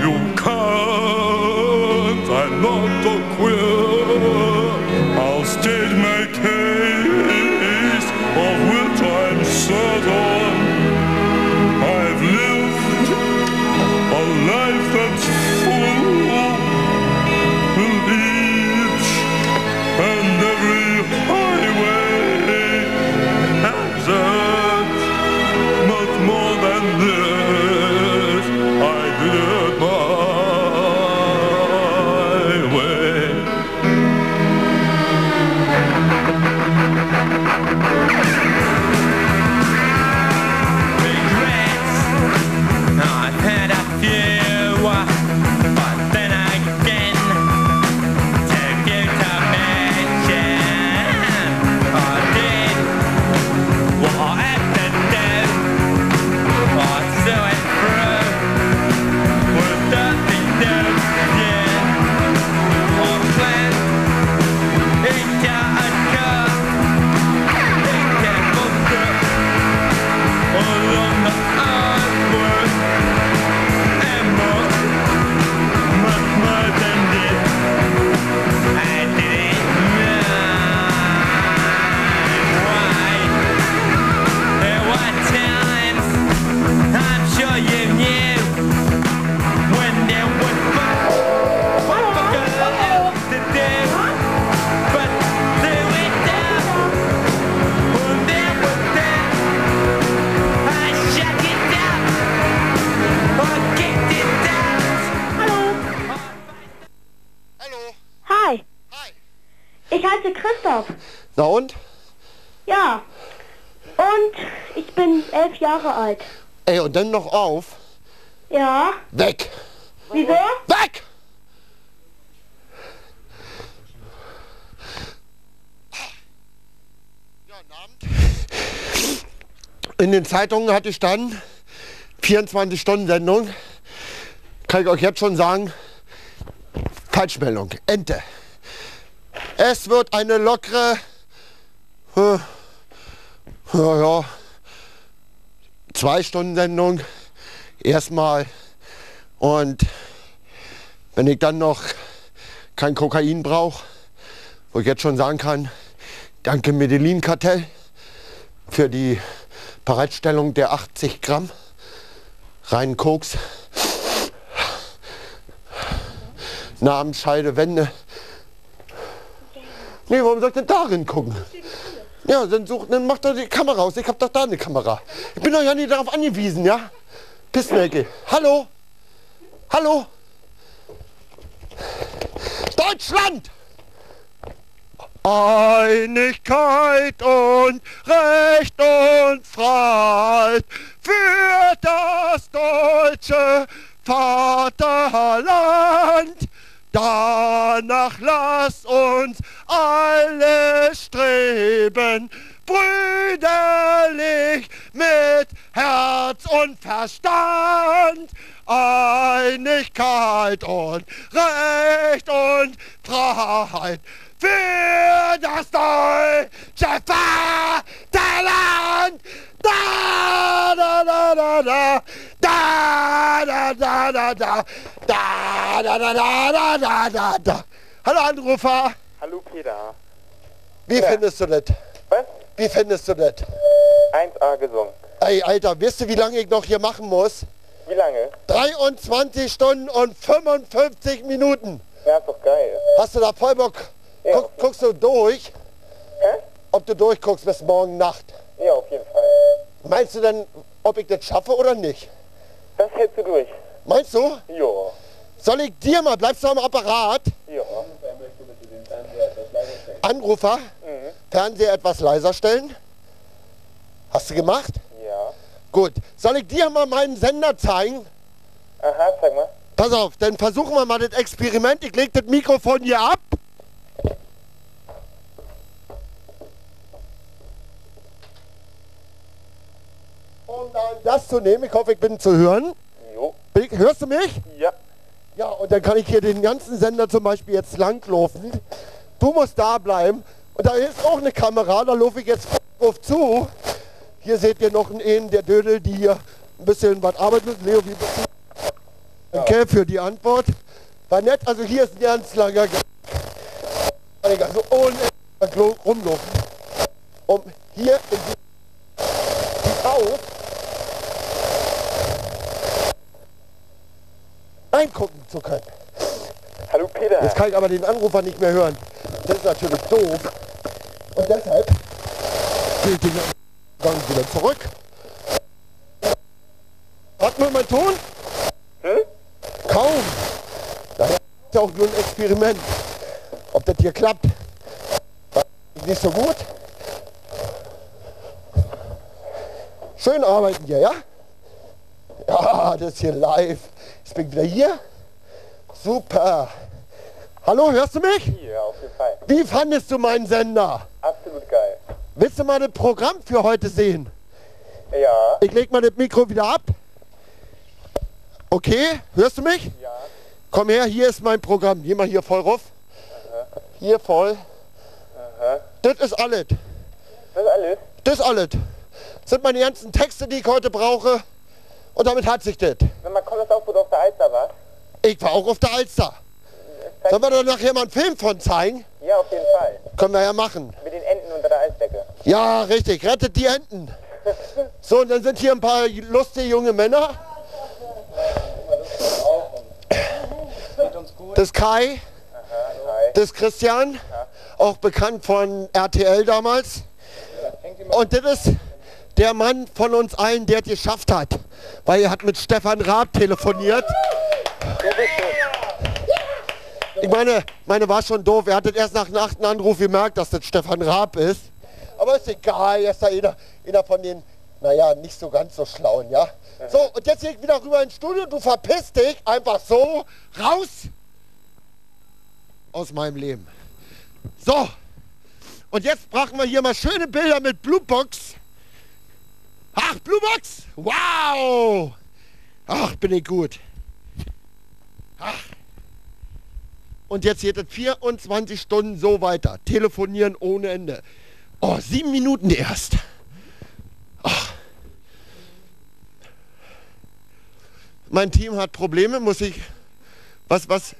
You can't, I'm not a queer. I'll state my case, of which I'm certain. I've lived a life that's full, with each and every highway exit. But more than this, I did it my way. Regrets, I've had a few, but then again, take you to mention, I did what I had to do. I saw it through with nothing new, yeah. I planned it got a cut, it kept on through along the earthwork, and much more than this, I didn't know why. There were times I'm sure you knew when there was what else to do but do it down. When there was that, I shut it down or kicked it down. Hallo. Hi, Hi. ich heiße Christoph. Na und? Ja. Und ich bin 11 Jahre alt. Ey, und dann noch auf. Ja. Weg. Wieso? Weg! Ja, guten Abend. In den Zeitungen hatte ich dann 24-Stunden-Sendung. Kann ich euch jetzt schon sagen, Falschmeldung, Ente. Es wird eine lockere, ja, 2-Stunden-Sendung erstmal. Und wenn ich dann noch kein Kokain brauche, wo ich jetzt schon sagen kann, danke Medellin-Kartell für die Bereitstellung der 80 Gramm reinen Koks. Namensscheide, Wände. Nee, warum soll ich denn darin gucken? Ja, dann macht doch die Kamera aus. Ich hab doch da eine Kamera. Ich bin doch ja nicht darauf angewiesen, ja? Pissnelke. Hallo? Hallo? Deutschland! Einigkeit und Recht und Freiheit für das deutsche Vaterland. Danach lass uns alle streben, brüderlich mit Herz und Verstand. Einigkeit und Recht und Freiheit für das deutsche Vaterland. Da da da da da da da da da da da da da da da da da. Hallo Anrufer. Hallo Peter. Wie findest du das? Was? Wie findest du das? 1A gesungen. Ey, Alter, weißt du, wie lange ich noch hier machen muss? Wie lange? 23 Stunden und 55 Minuten. Ja, ist doch geil. Hast du da voll Bock? Ja. Guckst du durch? Hä? Ob du durchguckst bis morgen Nacht? Ja, auf jeden Fall. Meinst du denn, ob ich das schaffe oder nicht? Das hältst du durch. Meinst du? Ja. Soll ich dir mal, bleibst du am Apparat? Ja. Anrufer, Fernseher etwas leiser stellen? Hast du gemacht? Ja. Gut. Soll ich dir mal meinen Sender zeigen? Aha, zeig mal. Pass auf, dann versuchen wir mal das Experiment. Ich leg das Mikrofon hier ab. Um dann das zu nehmen, ich hoffe, ich bin zu hören. Jo. Hörst du mich? Ja. Ja, und dann kann ich hier den ganzen Sender zum Beispiel jetzt langlaufen. Du musst da bleiben. Und da ist auch eine Kamera, da laufe ich jetzt drauf zu. Hier seht ihr noch einen, der Dödel, die hier ein bisschen was arbeitet. Leo, wie bist du? Danke für die Antwort. War nett, also hier ist ein ganz langer Gang. Also ohne rumlaufen. Um hier in die Haus reingucken zu können. Hallo Peter. Jetzt kann ich aber den Anrufer nicht mehr hören. Das ist natürlich doof. Und deshalb gehe ich den Gang wieder zurück. Hat nur mein Ton? Hm? Kaum. Das ist ja auch nur ein Experiment. Ob das hier klappt, war nicht so gut. Schön arbeiten hier, ja? Ja, das ist hier live. Jetzt bin ich wieder hier. Super. Hallo, hörst du mich? Ja, auf jeden Fall. Wie fandest du meinen Sender? Absolut geil. Willst du mal das Programm für heute sehen? Ja. Ich leg mal das Mikro wieder ab. Okay, hörst du mich? Ja. Komm her, hier ist mein Programm. Geh mal hier voll rauf. Hier voll. Das ist alles. Das ist alles? Das ist alles. Das sind meine ganzen Texte, die ich heute brauche. Und damit hat sich das. Wenn man kommt das auch, wo du auf der Alster warst? Ich war auch auf der Alster. Sollen wir da nachher mal einen Film von zeigen? Ja, auf jeden Fall. Können wir ja machen. Mit den Enten unter der Eisdecke. Ja, richtig. Rettet die Enten. So, und dann sind hier ein paar lustige junge Männer. Das ist Kai. Das ist Christian. Auch bekannt von RTL damals. Und das ist der Mann von uns allen, der es geschafft hat. Weil er hat mit Stefan Raab telefoniert. Ich meine war schon doof. Er hat das erst nach dem 8. Anruf gemerkt, dass das Stefan Raab ist. Aber ist egal, er ist da einer von den, naja, nicht so ganz so schlauen, ja. So, und jetzt gehe ich wieder rüber ins Studio. Du verpisst dich einfach so raus aus meinem Leben. So, und jetzt brauchen wir hier mal schöne Bilder mit Bluebox. Ach, Bluebox! Wow! Ach, bin ich gut. Ach. Und jetzt geht es 24 Stunden so weiter. Telefonieren ohne Ende. Oh, 7 Minuten erst. Ach. Mein Team hat Probleme, muss ich... Was?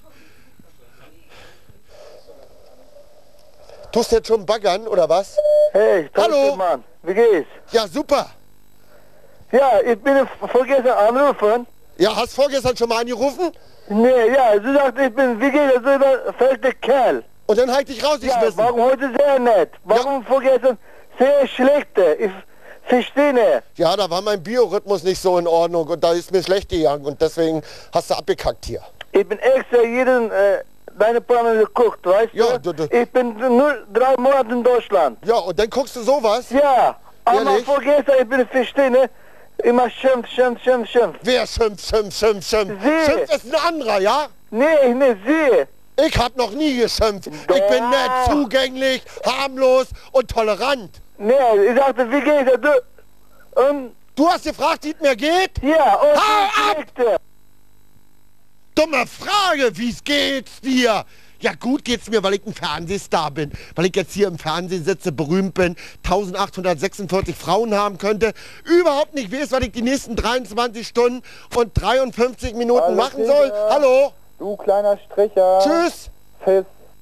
Tust du jetzt schon baggern, oder was? Hey, Hallo. Mann, wie geht's? Ja, super. Ja, ich bin vorgestern angerufen. Ja, hast vorgestern schon mal angerufen? Nee, ja, sie sagt, ich bin, wie geht's, so ein fester Kerl. Und dann halt dich Ja, rausgeschmissen. warum heute sehr nett? Warum vorgestern sehr schlechte? Ich verstehe nicht. Ja, da war mein Biorhythmus nicht so in Ordnung und da ist mir schlecht gegangen und deswegen hast du abgekackt hier. Ich bin extra jeden, deine Programme geguckt, weißt Ja, du? du- Ich bin nur 3 Monate in Deutschland. Ja, und dann guckst du sowas? Ja, aber Ehrlich? vorgestern, ich bin verstehe nicht, immer schimpf. Wer schimpft? Sie. Schimpft ist ein anderer, ja? Nee, nicht sie. Ich hab noch nie geschimpft. Ich bin Doch. nett, zugänglich, harmlos und tolerant. Nee, ich sagte, wie geht's, du? Und, Du hast gefragt, wie es mir geht? ja, und Hau ab! schlechte. Dumme Frage, wie's geht's dir? Ja gut geht's mir, weil ich ein Fernsehstar bin. Weil ich jetzt hier im Fernsehen sitze, berühmt bin, 1846 Frauen haben könnte, überhaupt nicht weiß, was ich die nächsten 23 Stunden und 53 Minuten Hallo, machen Peter. soll. Hallo, Du kleiner Stricher. tschüss. Piss.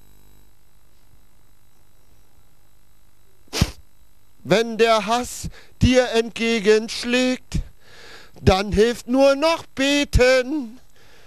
Wenn der Hass dir entgegenschlägt, dann hilft nur noch beten.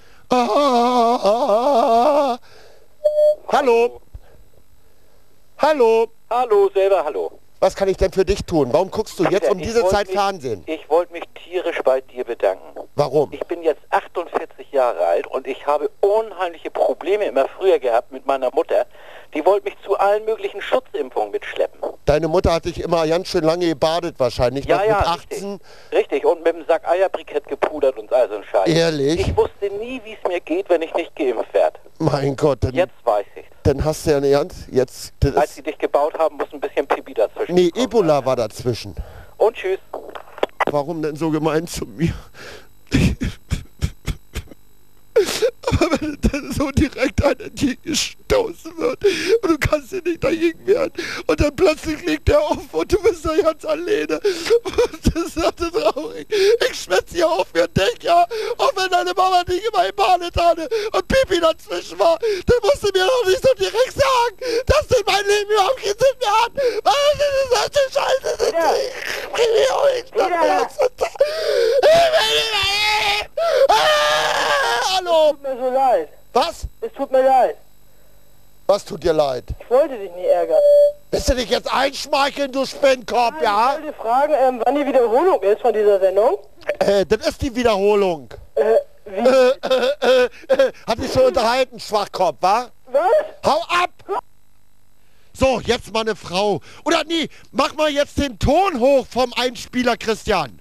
Ah. Hallo. Hallo. Hallo, selber hallo. Was kann ich denn für dich tun? Warum guckst du jetzt um Ich diese wollte Zeit mich- Fernsehen? Ich wollte mich tierisch bei dir bedanken. Warum? Ich bin jetzt 48 Jahre alt und ich habe unheimliche Probleme immer früher gehabt mit meiner Mutter. Die wollte mich zu allen möglichen Schutzimpfungen mitschleppen. Deine Mutter hat dich immer ganz schön lange gebadet wahrscheinlich. Ja, noch ja, mit 18. Richtig, und mit dem Sack Eierbrikett gepudert und all so ein Scheiß. Ehrlich? Ich wusste nie, wie es mir geht, wenn ich nicht geimpft werde. Mein Gott, Jetzt weiß ich. dann hast du ja eine ganz... Jetzt, das Als ist, sie dich gebaut haben, muss ein bisschen Pipi dazwischen nee, kommen. Ebola war dazwischen. Und tschüss. Warum denn so gemein zu mir? Aber wenn dann so direkt einer dir gestoßen wird und du kannst dir nicht dagegen wehren und dann plötzlich liegt er auf und du bist da ganz alleine. Und das ist so traurig. Ich schwätze hier auf mir, denk ja, auch wenn wenn deine Mama dich immer in Badetanne und Pipi dazwischen war, dann musst du mir doch nicht so direkt sagen, dass du in mein Leben überhaupt keinen Sinn mehr hat. Was ist das für Scheiße? Hallo? Tut mir so leid. Was? Es tut mir leid. Was tut dir leid? Ich wollte dich nie ärgern. Willst du dich jetzt einschmeicheln, du Spinnkorb, ja? Ich wollte fragen, wann die Wiederholung ist von dieser Sendung. Das ist die Wiederholung. Wie? Hat dich schon unterhalten, Schwachkopf, wa? Was? Hau ab! So, jetzt mal eine Frau. Oder nee, mach mal jetzt den Ton hoch vom Einspieler Christian.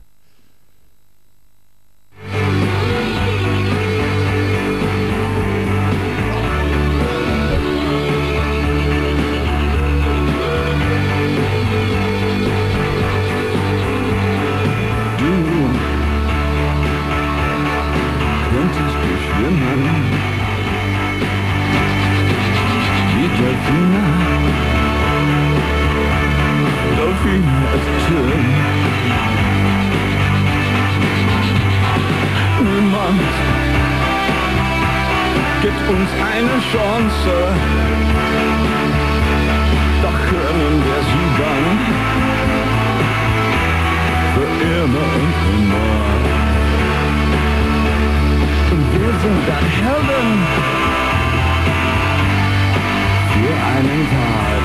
Könntest du schwimmen wie Delfine? Delfine ist schön. Niemand gibt uns eine Chance, doch können wir sie dann für immer und immer. Wir sind dann Helden für einen Tag.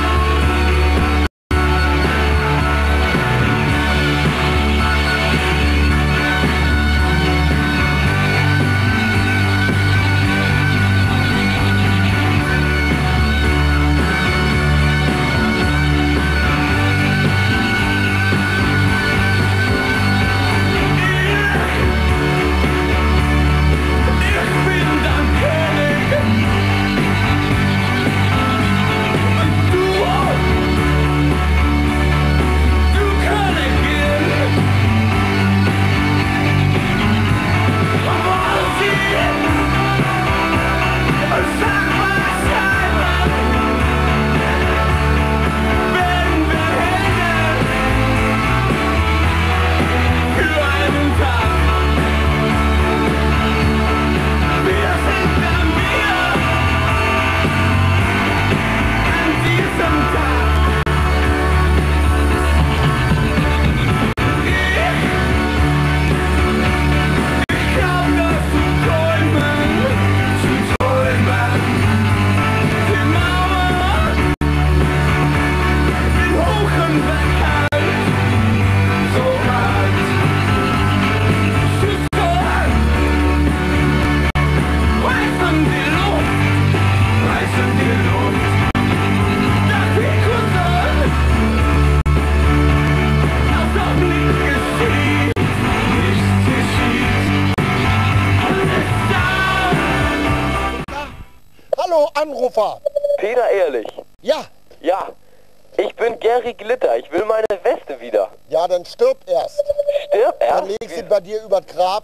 Anrufer. Peter Ehrlich. Ja. Ja. Ich bin Gary Glitter. Ich will meine Weste wieder. Ja, dann stirb erst. Stirb erst? Dann leg sie bei dir übers Grab.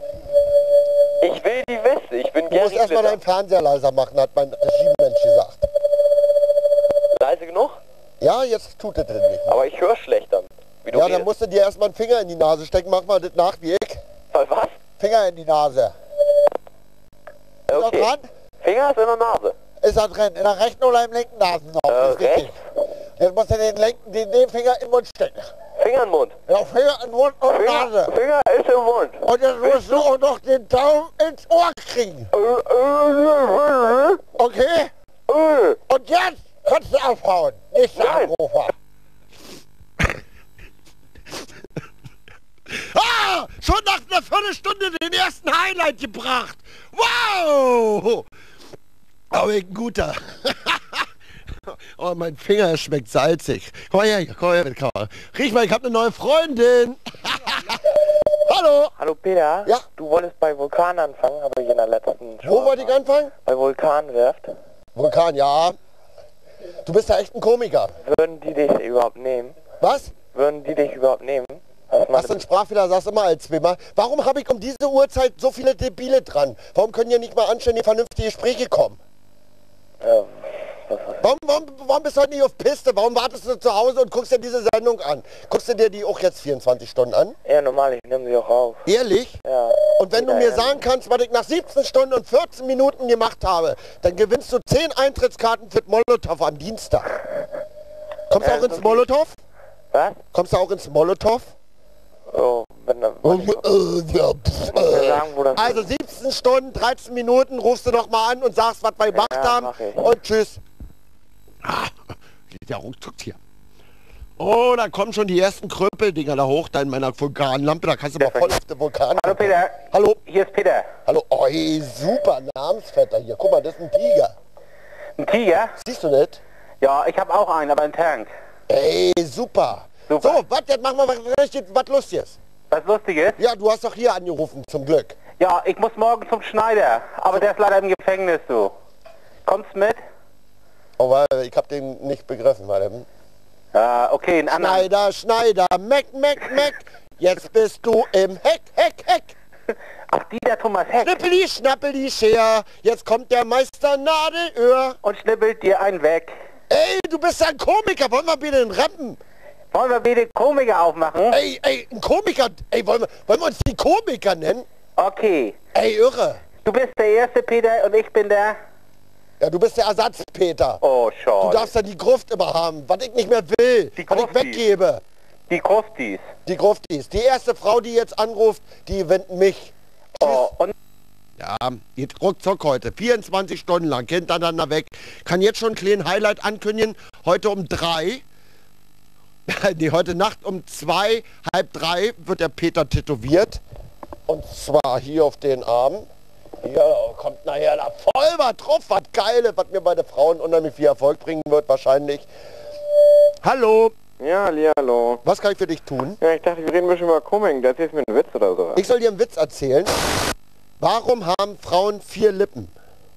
Ich will die Weste. Ich bin Du Gary musst erstmal Glitter. deinen Fernseher leiser machen, hat mein Regiemensch gesagt. Leise genug? Ja, jetzt tut es nicht. Aber ich höre schlecht dann. Wie du Ja, dann redest. musst du dir erstmal einen Finger in die Nase stecken. Mach mal das nach wie ich. Was? Finger in die Nase. Ist er Okay. dran? Finger ist in der Nase. Ist er drin? In der rechten oder im linken Nasenloch? Das ist wichtig. Jetzt musst du den Finger in den Mund stecken. Finger in den Mund. Ja, Finger in den Mund und Nase. Finger ist im Mund. Und jetzt musst du auch noch den Daumen ins Ohr kriegen. Okay? Und jetzt kannst du aufhauen. Nicht der Nein. Anrufer. Ah! Schon nach einer Viertelstunde den ersten Highlight gebracht. Wow! Aber ein guter. Oh, mein Finger schmeckt salzig. Komm her, komm her mit Kamera. Riech mal, ich habe eine neue Freundin. Hallo. Hallo Peter. Ja. Du wolltest bei Vulkan anfangen, habe ich in der letzten Show. Wo wollte ich anfangen? Bei Vulkanwerft. Vulkan, ja. Du bist ja echt ein Komiker. Würden die dich überhaupt nehmen? Was? Würden die dich überhaupt nehmen? Was denn Sprachfehler, sagst du immer als zweimal. Warum habe ich um diese Uhrzeit so viele Debile dran? Warum können hier nicht mal anständige, vernünftige Gespräche kommen? Warum bist du heute nicht auf Piste? Warum wartest du zu Hause und guckst dir diese Sendung an? Guckst du dir die auch jetzt 24 Stunden an? Ja, normal, ich nehme sie auch auf. Ehrlich? Ja. Und wenn du mir sagen kannst, was ich nach 17 Stunden und 14 Minuten gemacht habe, dann gewinnst du 10 Eintrittskarten für Molotow am Dienstag. Kommst du auch ins Molotow? Was? Kommst du auch ins Molotow? Oh, wenn dann... sagen, wo das Also 17 Stunden, 13 Minuten, rufst du noch mal an und sagst, was wir gemacht haben. mach ich. Und tschüss. Geht ja ruckzuck hier. Oh, da kommen schon die ersten Krüppeldinger da hoch, da in meiner Vulkanlampe. Da kannst du mal voll auf den Vulkan. Hallo Peter. Hallo. Hier ist Peter. Hallo. Oh, hey, super Namensvetter hier. Guck mal, das ist ein Tiger. Ein Tiger? Siehst du nicht? Ja, ich habe auch einen, aber einen Tank. Ey, super. Super. So, was, jetzt machen wir was Lustiges. Was Lustiges? Ja, du hast doch hier angerufen, zum Glück. Ja, ich muss morgen zum Schneider, aber der ist leider im Gefängnis, du. Kommst mit? Oh, weil ich hab den nicht begriffen, warte. Okay, ein anderer. Schneider, Meck. Jetzt bist du im Heck. Ach, der Thomas Heck. Schnippeli, schnappeli, Scher. Jetzt kommt der Meister Nadelöhr. Und schnippelt dir einen weg. Ey, du bist ja ein Komiker. Wollen wir bitte den rappen? Wollen wir bitte Komiker aufmachen? Ey, ein Komiker. Ey, wollen wir uns die Komiker nennen? Okay. Ey, irre. Du bist der erste Peter und ich bin der... Ja, du bist der Ersatzpeter. Oh, schade. Du darfst ja die Gruft immer haben, was ich nicht mehr will, was ich weggebe. Die Krustis. Die Gruftis. Die erste Frau, die jetzt anruft, die gewinnt mich. Oh, und... Ja, geht ruckzuck heute. 24 Stunden lang, hintereinander weg. Kann jetzt schon ein kleines Highlight ankündigen. Heute um 3. Nee, heute Nacht um 2, halb 3 wird der Peter tätowiert. Und zwar hier auf den Arm. Hier kommt nachher da voll was drauf, was Geiles, was mir bei den Frauen unheimlich viel Erfolg bringen wird, wahrscheinlich. Hallo. Ja, hallo. Was kann ich für dich tun? Ja, ich dachte, wir reden ein bisschen über Coming. Da erzählst du mir einen Witz oder so. Ich soll dir einen Witz erzählen. Warum haben Frauen 4 Lippen?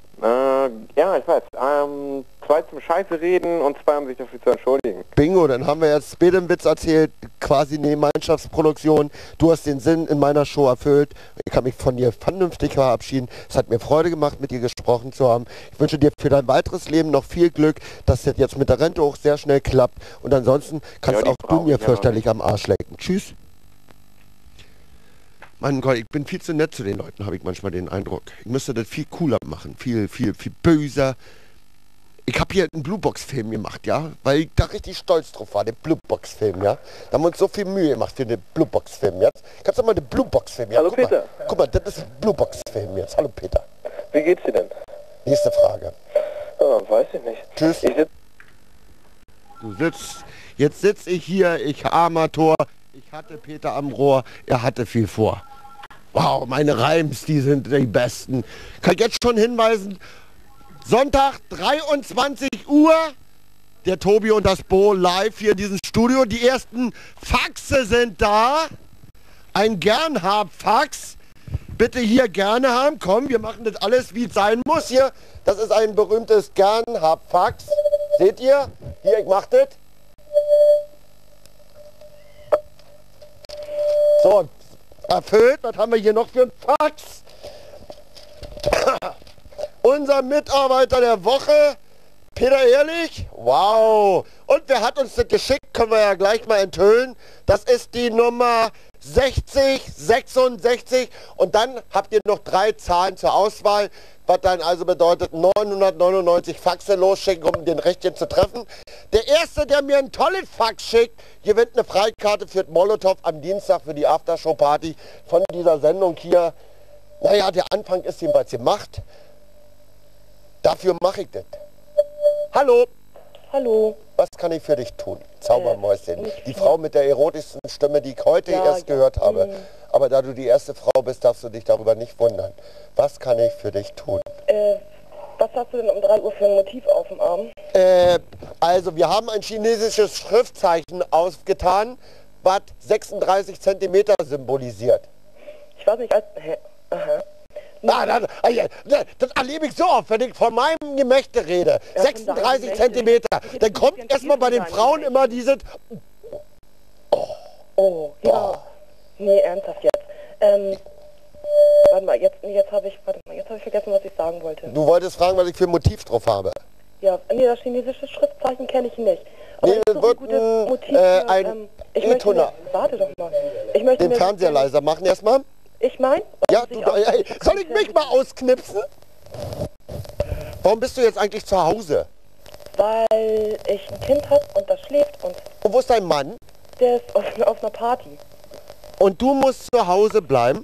Ja, ich weiß. 2 zum Scheiße reden und 2 um sich dafür zu entschuldigen. Bingo, dann haben wir jetzt später einen Witz erzählt, quasi eine Gemeinschaftsproduktion. Du hast den Sinn in meiner Show erfüllt. Ich kann mich von dir vernünftig verabschieden. Es hat mir Freude gemacht, mit dir gesprochen zu haben. Ich wünsche dir für dein weiteres Leben noch viel Glück, dass das jetzt mit der Rente auch sehr schnell klappt. Und ansonsten kannst auch du mir fürchterlich am Arsch lecken. Tschüss. Mein Gott, ich bin viel zu nett zu den Leuten, habe ich manchmal den Eindruck. Ich müsste das viel cooler machen, viel böser. Ich habe hier einen Bluebox-Film gemacht, ja, weil ich da richtig stolz drauf war, den Bluebox-Film, ja. Da haben wir uns so viel Mühe gemacht für den Bluebox-Film jetzt. Kannst du mal den Bluebox-Film, ja? Hallo Peter. Guck mal, das ist ein Bluebox-Film jetzt. Hallo Peter. Wie geht's dir denn? Nächste Frage. Weiß ich nicht. Tschüss. Jetzt sitze ich hier, ich Amateur. Ich hatte Peter am Rohr, er hatte viel vor. Wow, meine Reims, die sind die besten. Kann ich jetzt schon hinweisen, Sonntag 23 Uhr, der Tobi und das Bo live hier in diesem Studio. Die ersten Faxe sind da. Ein Gernhab-Fax. Bitte hier gerne haben. Komm, wir machen das alles, wie es sein muss hier. Das ist ein berühmtes Gernhab-Fax. Seht ihr? Hier, ich mach das. So, erfüllt. Was haben wir hier noch für ein Fax? Unser Mitarbeiter der Woche, Peter Ehrlich. Wow. Und wer hat uns das geschickt? Können wir ja gleich mal enthüllen. Das ist die Nummer 6066. Und dann habt ihr noch 3 Zahlen zur Auswahl. Was dann also bedeutet 999 Faxe losschicken, um den Richtigen zu treffen. Der Erste, der mir einen tollen Fax schickt, gewinnt eine Freikarte für Molotow am Dienstag für die Aftershow-Party von dieser Sendung hier. Naja, der Anfang ist jedenfalls gemacht. Dafür mache ich das. Hallo. Hallo. Was kann ich für dich tun? Zaubermäuschen. Die Frau mit der erotischsten Stimme, die ich heute erst gehört habe. Aber da du die erste Frau bist, darfst du dich darüber nicht wundern. Was kann ich für dich tun? Was hast du denn um 3 Uhr für ein Motiv auf dem Arm? Also wir haben ein chinesisches Schriftzeichen aufgetan, was 36 Zentimeter symbolisiert. Ich weiß nicht, aha. Das erlebe ich so oft, wenn ich von meinem Gemächte rede. 36 Zentimeter. Dann kommt erstmal bei den Frauen immer dieses... Oh, ja. Nee, ernsthaft jetzt. Warte mal, jetzt habe ich vergessen, was ich sagen wollte. Du wolltest fragen, was ich für ein Motiv drauf habe. Ja, nee, das chinesische Schriftzeichen kenne ich nicht. Aber Nee, ich das suche wird ein gutes Motiv für, ein ich möchte E-Tuner. warte doch mal. Ich möchte Den mir Fernseher leiser machen erstmal. Ich mein? Ja, ey, soll ich mich mal ausknipsen? Warum bist du jetzt eigentlich zu Hause? Weil ich ein Kind habe und das schläft und Und wo ist dein Mann? der ist auf einer Party. Und du musst zu Hause bleiben?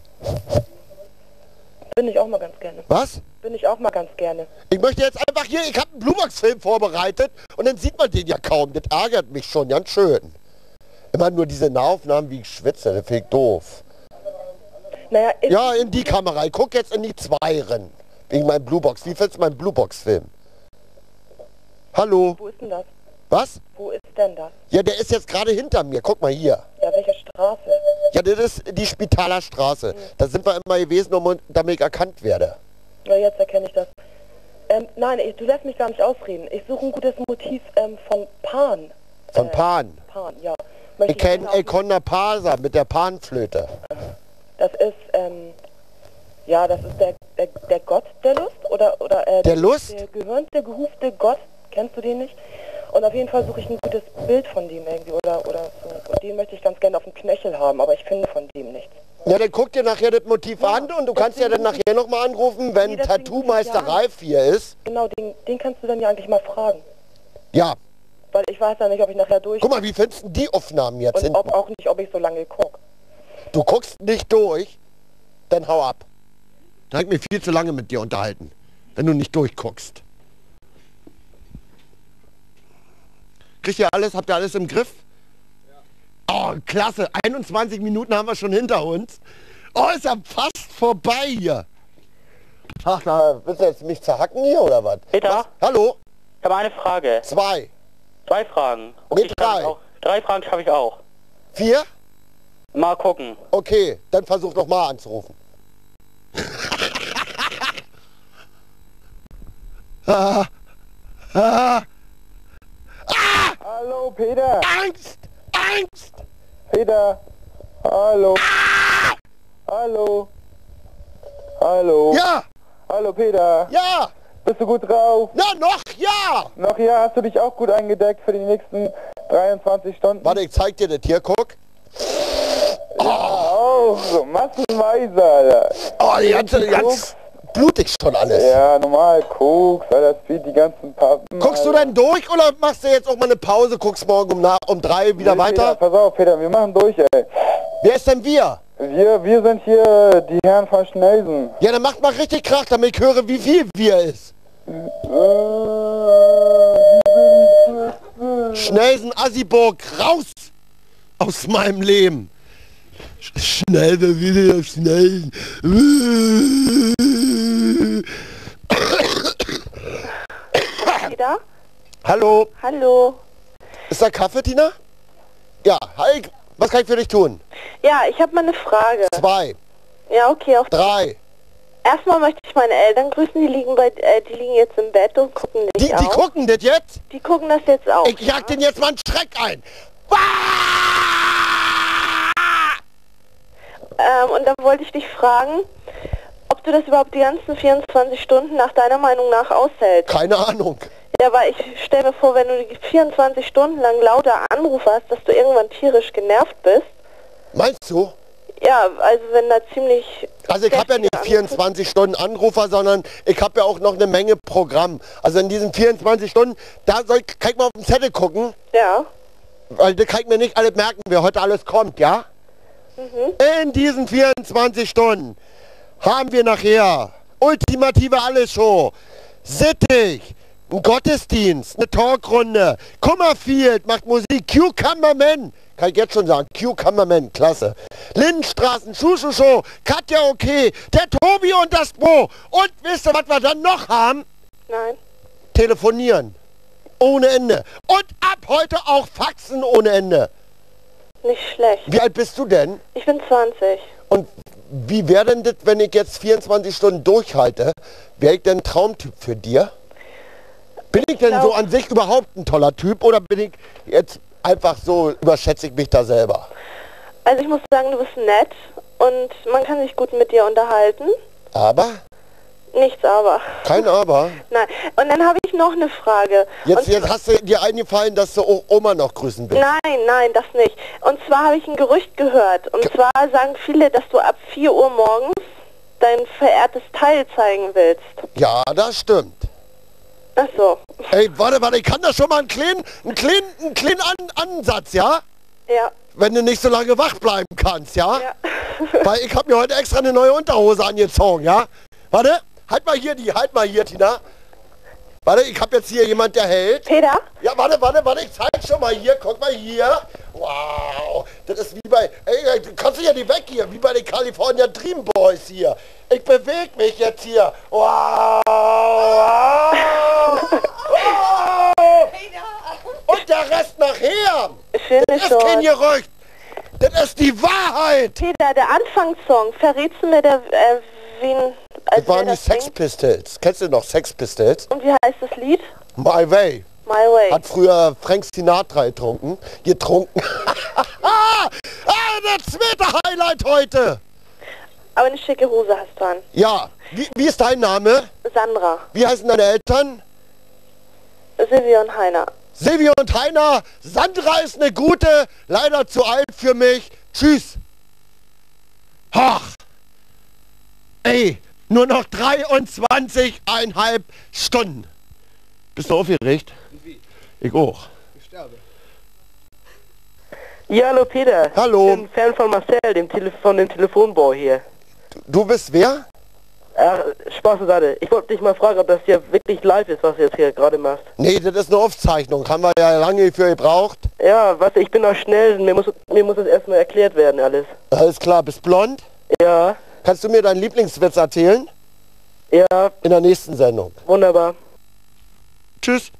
Bin ich auch mal ganz gerne. Was? Bin ich auch mal ganz gerne. Ich möchte jetzt einfach hier, ich habe einen Bluebox-Film vorbereitet und dann sieht man den ja kaum. Das ärgert mich schon ganz schön. Immer nur diese Nahaufnahmen, wie ich schwitze, das finde ich doof. Naja, Ja, in die Kamera. Ich guck jetzt in die 2 rein. Wegen meinem Bluebox. Wie findest du meinen Bluebox-Film? Hallo? Wo ist denn das? Was? Wo ist denn das? Ja, der ist jetzt gerade hinter mir. Guck mal hier. Ja, welche Straße? Ja, das ist die Spitaler Straße. Da sind wir immer gewesen, damit ich erkannt werde. Na, jetzt erkenne ich das. Nein, du lässt mich gar nicht ausreden. Ich suche ein gutes Motiv von Pan. Von Pan. Pan, ja. Ich kenne El Condapasa mit der Panflöte. Das ist, ja, das ist der Gott der Lust oder Der Lust? Der gehörnte, gehufte Gott. Kennst du den nicht? Und auf jeden Fall suche ich ein gutes Bild von dem irgendwie oder so. Und den möchte ich ganz gerne auf dem Knöchel haben, aber ich finde von dem nichts. Ja, dann guck dir nachher das Motiv an und du kannst ja dann nachher nochmal anrufen, wenn Tattoo-Meister Ralf hier ist. Genau, den kannst du dann ja eigentlich mal fragen. Ja. Weil ich weiß ja nicht, ob ich nachher durch... Guck mal, wie findest du die Aufnahmen jetzt und hinten? auch nicht, ob ich so lange gucke. Du guckst nicht durch, dann hau ab. Da hab ich mich viel zu lange mit dir unterhalten, wenn du nicht durchguckst. Kriegt ihr alles? Habt ihr alles im Griff? Oh, klasse. 21 Minuten haben wir schon hinter uns. Oh, ist ja fast vorbei hier. Ach, da willst du jetzt mich zerhacken hier oder was? Peter? Was? Hallo? Ich habe eine Frage. 2. 2 Fragen. Nee, ich kann 3. auch- 3 Fragen schaffe ich auch. 4? Mal gucken. Okay, dann versuch noch mal anzurufen. ah, ah, Hallo, Peter. Angst! Angst! Peter. Hallo. Hallo. Hallo. Ja! Hallo, Peter. Ja! Bist du gut drauf? Na, noch ja! Noch ja, hast du dich auch gut eingedeckt für die nächsten 23 Stunden? Warte, ich zeig dir das hier, guck. Oh, so massenweise, Alter. Oh, die ganz blutig schon alles. Ja, normal, Koks, Alter, das spielt die ganzen Pappen. Guckst du denn durch oder machst du jetzt auch mal eine Pause, guckst morgen um 3 wieder Nee, weiter? Peter, pass auf, Peter, wir machen durch, ey. Wer ist denn wir? Wir sind hier die Herren von Schnelsen. Ja, dann macht mal richtig Krach, damit ich höre, wie viel wir ist. Schnellsen, Assiburg, raus aus meinem Leben. Schnell, wer will ja schnell. Peter? Hallo, Hallo. ist da Kaffee, Tina? Ja, hi, was kann ich für dich tun? Ja, ich habe mal eine Frage. 2, Ja, okay, auch 3. erstmal möchte ich meine Eltern grüßen, die liegen jetzt im Bett und gucken Die nicht auf. gucken das jetzt? Die gucken das jetzt auch. Ich jag den jetzt mal einen Schreck ein. Und dann wollte ich dich fragen, ob du das überhaupt die ganzen 24 Stunden nach deiner Meinung nach aushältst. Keine Ahnung. Ja, weil ich stelle mir vor, wenn du die 24 Stunden lang lauter Anrufe hast, dass du irgendwann tierisch genervt bist. Meinst du? Ja, also wenn da ziemlich... Also ich habe ja nicht 24 Stunden Anrufer, sondern ich habe ja auch noch eine Menge Programm. Also in diesen 24 Stunden, da kann ich mal auf den Zettel gucken. Ja. Weil da kann ich mir nicht alles merken, wer heute alles kommt, ja? In diesen 24 Stunden haben wir nachher ultimative Alles-Show, Sittig, ein Gottesdienst, eine Talkrunde, Kummerfield macht Musik, Cucumberman, kann ich jetzt schon sagen, Cucumberman, klasse. Lindenstraßen, Schuschu-Show, Katja okay, der Tobi und das Bo. Und wisst ihr, was wir dann noch haben? Nein. Telefonieren. Ohne Ende. Und ab heute auch Faxen ohne Ende. Nicht schlecht. Wie alt bist du denn? Ich bin 20. Und wie wäre denn das, wenn ich jetzt 24 Stunden durchhalte? Wäre ich denn ein Traumtyp für dir? Bin ich denn so an sich überhaupt ein toller Typ oder bin ich jetzt einfach so, überschätze ich mich da selber? Also ich muss sagen, du bist nett und man kann sich gut mit dir unterhalten. Aber? Nichts aber. Kein Aber? Nein. Und dann habe ich noch eine Frage. Jetzt hast du dir eingefallen, dass du Oma noch grüßen willst. Nein, das nicht. Und zwar habe ich ein Gerücht gehört. Und zwar sagen viele, dass du ab 4 Uhr morgens dein verehrtes Teil zeigen willst. Ja, das stimmt. Ach so. Ey, warte, ich kann da schon mal einen kleinen Ansatz, ja? Ja. Wenn du nicht so lange wach bleiben kannst, ja? Ja. Weil ich habe mir heute extra eine neue Unterhose angezogen, ja? Warte, halt mal hier, Tina. Warte, ich habe jetzt hier jemand, der hält. Peter? Ja, warte, ich zeig schon mal hier, guck mal hier. Wow, das ist wie bei, ey, du kannst ja nicht weg hier, wie bei den California Dream Boys hier. Ich bewege mich jetzt hier. Wow, wow. Und der Rest nachher. Das ist kein Gerücht. Das ist die Wahrheit. Peter, der Anfangssong, verrätst du mir wen... Das waren die Sex Pistols. Kennst du noch Sex Pistols? Und wie heißt das Lied? My Way. My Way. Hat früher Frank Sinatra getrunken. Das zweite Highlight heute. Aber eine schicke Hose hast du an. Ja. Wie ist dein Name? Sandra. Wie heißen deine Eltern? Silvia und Heiner. Silvia und Heiner. Sandra ist eine gute, leider zu alt für mich. Tschüss. Ach. Ey, nur noch 23,5 Stunden. Bist du aufgeregt? Ich auch. Ich sterbe. Ja, hallo Peter. Hallo. Ich bin Fan von Marcel, dem Telefonbau hier. Du bist wer? Ach, Spaß beiseite. Ich wollte dich mal fragen, ob das hier wirklich live ist, was du jetzt hier gerade machst. Nee, das ist eine Aufzeichnung. Haben wir ja lange für gebraucht. Ja, was, ich bin auch schnell. Mir muss das erstmal erklärt werden, alles. Alles klar, bist blond? Ja. Kannst du mir deinen Lieblingswitz erzählen? Ja. In der nächsten Sendung. Wunderbar. Tschüss.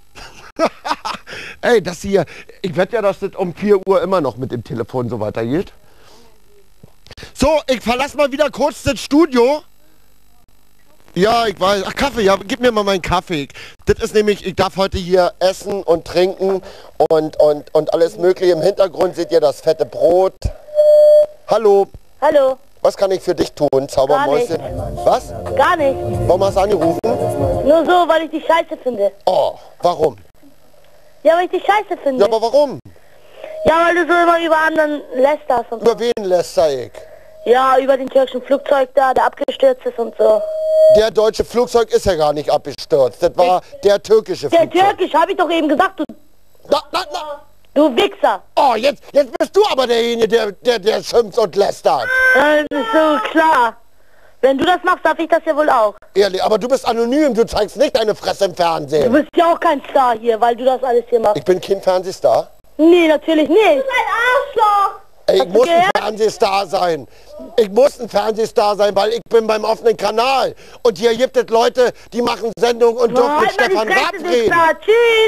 Ey, das hier, ich wette ja, dass das um 4 Uhr immer noch mit dem Telefon so weitergeht. So, ich verlasse mal wieder kurz das Studio. Ja, ich weiß. Ach, Kaffee, ja, gib mir mal meinen Kaffee. Das ist nämlich, ich darf heute hier essen und trinken und alles mögliche. Im Hintergrund seht ihr das fette Brot. Hallo. Hallo. Was kann ich für dich tun, Zaubermäuschen? Was? Gar nicht. Warum hast du angerufen? Nur so, weil ich dich scheiße finde. Oh, warum? Ja, weil ich dich scheiße finde. Ja, aber warum? Ja, weil du so immer über anderen lästerst und so. Über wen läster ich? Ja, über den türkischen Flugzeug da, der abgestürzt ist und so. Der deutsche Flugzeug ist ja gar nicht abgestürzt. Das war der türkische Flugzeug. Der türkisch, habe ich doch eben gesagt, du... Na. Du Wichser. Oh, jetzt bist du aber derjenige, der schimpft und lästert. Das ist so klar. Wenn du das machst, darf ich das ja wohl auch. Ehrlich, aber du bist anonym, du zeigst nicht deine Fresse im Fernsehen. Du bist ja auch kein Star hier, weil du das alles hier machst. Ich bin kein Fernsehstar. Nee, natürlich nicht. Du bist ein Arschloch. Ey, ich muss ein Fernsehstar sein. Ich muss ein Fernsehstar sein, weil ich bin beim offenen Kanal. Und hier gibt es Leute, die machen Sendungen und dürfen mit Stefan Raab reden. Tschüss.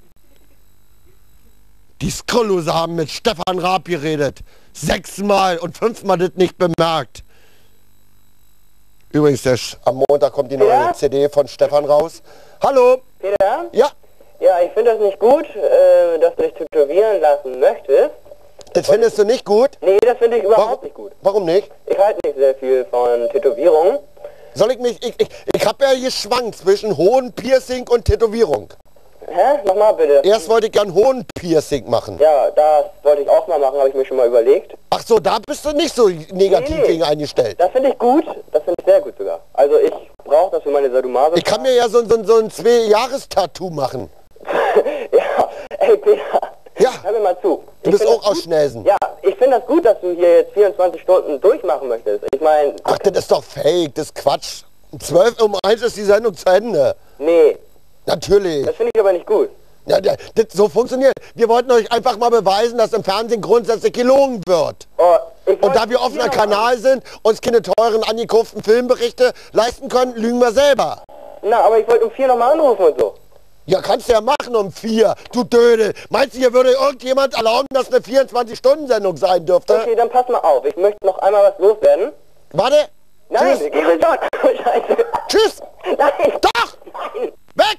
Die Skrillose haben mit Stefan Raab geredet. 6-mal und 5-mal das nicht bemerkt. Übrigens, am Montag kommt die neue CD von Stefan raus. Hallo? Peter? Ja? Ja, ich finde das nicht gut, dass du dich tätowieren lassen möchtest. Das findest du nicht gut? Nee, das finde ich überhaupt nicht gut. Warum nicht? Ich halte nicht sehr viel von Tätowierungen. Soll ich mich... Ich habe ja geschwankt zwischen Hodenpiercing und Tätowierung. Hä? Nochmal bitte. Erst wollte ich gern Hodenpiercing machen. Ja, das wollte ich auch mal machen, habe ich mir schon mal überlegt. Ach so, da bist du nicht so negativ gegen eingestellt. Das finde ich gut, das finde ich sehr gut sogar. Also ich brauche das für meine Sadomaso. Ich kann mir ja so ein 2-Jahres-Tattoo machen. Ja, ey Peter, ja. Hör mir mal zu. Du bist auch aus Schnelsen. Ja, ich finde das gut, dass du hier jetzt 24 Stunden durchmachen möchtest. Ich meine... Ach, das ist doch fake, das ist Quatsch. Um 1 ist die Sendung zu Ende. Nee. Natürlich. Das finde ich aber nicht gut. Ja, das so funktioniert. Wir wollten euch einfach mal beweisen, dass im Fernsehen grundsätzlich gelogen wird. Oh, und da wir offener Kanal sind, uns keine teuren, angekauften Filmberichte leisten können, lügen wir selber. Na, aber ich wollte um 4 nochmal anrufen und so. Ja, kannst du ja machen um 4, du Dödel. Meinst du, hier würde irgendjemand erlauben, dass eine 24-Stunden-Sendung sein dürfte? Okay, dann pass mal auf. Ich möchte noch einmal was loswerden. Warte. Nein, Tschüss. geh schon. Scheiße. Tschüss. Nein. Doch. Nein. Weg.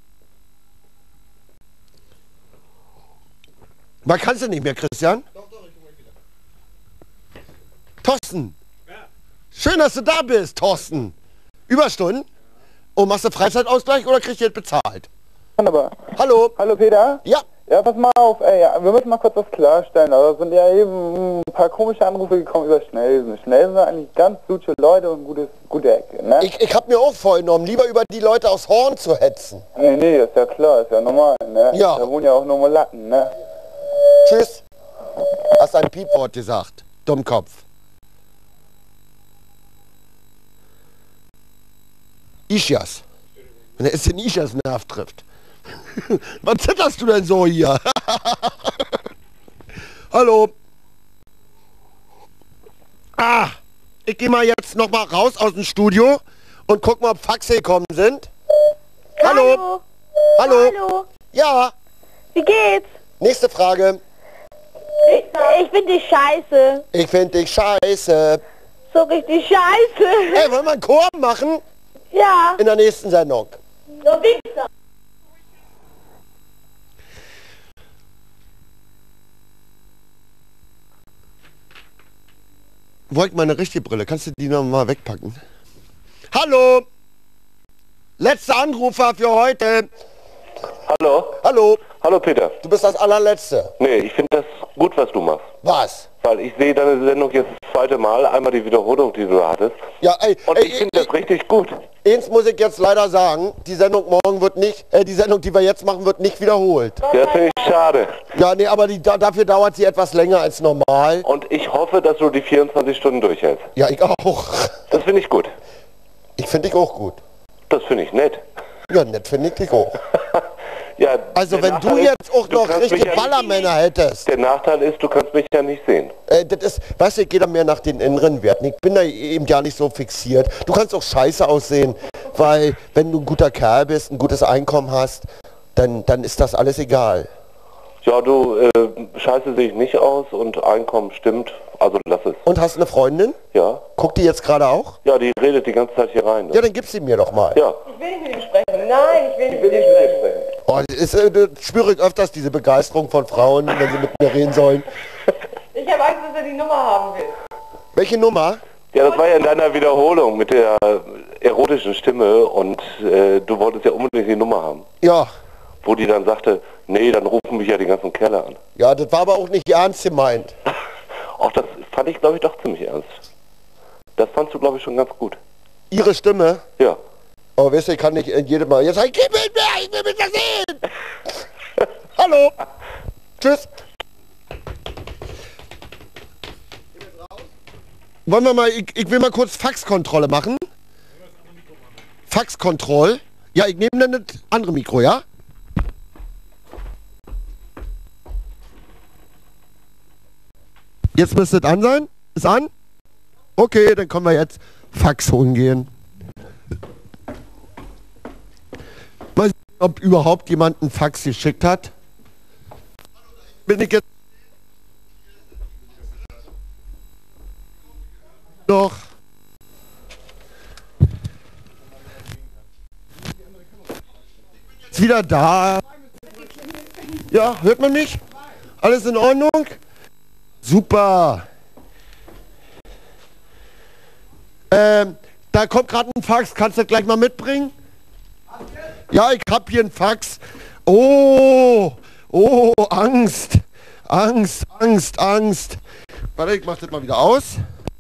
Was kannst du nicht mehr, Christian? Doch, ich komme wieder. Thorsten. Ja. Schön, dass du da bist, Thorsten. Überstunden? Oh, machst du Freizeitausgleich oder kriegst du jetzt bezahlt? Aber. Hallo? Hallo Peter? Ja. Ja, pass mal auf, ey, ja, wir müssen mal kurz was klarstellen. Also sind ja eben ein paar komische Anrufe gekommen über Schnellsen. Schnellsen sind eigentlich ganz gute Leute und gute Ecke, ne? Ich hab mir auch vorgenommen, lieber über die Leute aus Horn zu hetzen. Nee, ist ja klar, ist ja normal, ne? Ja. Da wohnen ja auch nur Mulatten, ne? Tschüss. Hast ein Piepwort gesagt. Dummkopf. Ischias. Wenn er jetzt den Ischias-Nerv trifft. Was zitterst du denn so hier? Hallo. Ich gehe mal jetzt noch mal raus aus dem Studio und guck mal, ob Faxe gekommen sind. Hallo. Hallo. Hallo. Ja. Wie geht's? Nächste Frage. Ich finde dich scheiße. Ich finde dich scheiße. So richtig scheiße. Ey, wollen wir einen Chor machen? Ja. In der nächsten Sendung. So Wichser. Wollt meine richtige Brille? Kannst du die noch mal wegpacken? Hallo! Letzter Anrufer für heute. Hallo? Hallo? Hallo Peter. Du bist das allerletzte. Nee, ich finde das gut, was du machst. Was? Weil ich sehe deine Sendung jetzt das zweite Mal, einmal die Wiederholung, die du hattest. Ja, ey, und ich finde das richtig gut. Eins muss ich jetzt leider sagen, die Sendung morgen wird nicht, die Sendung, die wir jetzt machen, wird nicht wiederholt. Ja, das finde ich schade. Ja, nee, aber dafür dauert sie etwas länger als normal. Und ich hoffe, dass du die 24 Stunden durchhältst. Ja, ich auch. Das finde ich gut. Ich finde dich auch gut. Das finde ich nett. Ja, nett finde ich dich auch. Ja, also wenn du jetzt auch noch richtige Ballermänner hättest. Der Nachteil ist, du kannst mich ja nicht sehen. Das ist, weißt du, ich gehe da mehr nach den inneren Werten. Ich bin da eben ja nicht so fixiert. Du kannst auch scheiße aussehen, weil wenn du ein guter Kerl bist, ein gutes Einkommen hast, dann ist das alles egal. Ja, du, scheiße sehe ich nicht aus und Einkommen stimmt, also lass es. Und hast eine Freundin? Ja. Guckt die jetzt gerade auch? Ja, die redet die ganze Zeit hier rein. Ne? Ja, dann gib sie mir doch mal. Ja. Ich will nicht mit ihm sprechen. Nein, ich will nicht mit ihm sprechen. Oh, das spüre ich öfters, diese Begeisterung von Frauen, wenn sie mit mir reden sollen. Ich habe Angst, dass er die Nummer haben will. Welche Nummer? Ja, das war ja in deiner Wiederholung mit der erotischen Stimme und du wolltest ja unbedingt die Nummer haben. Ja. Wo die dann sagte, nee, dann rufen mich ja die ganzen Kerle an. Ja, das war aber auch nicht ernst gemeint. Auch das fand ich, glaube ich, doch ziemlich ernst. Das fandst du, glaube ich, schon ganz gut. Ihre Stimme? Ja. Oh, weißt du, ich kann nicht jedes Mal. Jetzt sag ich, gib mit mir, ich will mit dir sehen. Hallo. Tschüss. Wollen wir mal, ich will mal kurz Faxkontrolle machen. Faxkontrolle. Ja, ich nehme dann das andere Mikro, ja? Jetzt müsste es an sein. Ist an? Okay, dann können wir jetzt Fax holen gehen. Mal sehen, ob überhaupt jemand einen Fax geschickt hat. Bin ich jetzt noch? Ist wieder da. Ja, hört man mich? Alles in Ordnung? Super. Da kommt gerade ein Fax. Kannst du das gleich mal mitbringen? Ja, ich hab hier einen Fax. Oh, Angst. Angst. Warte, ich mach das mal wieder aus.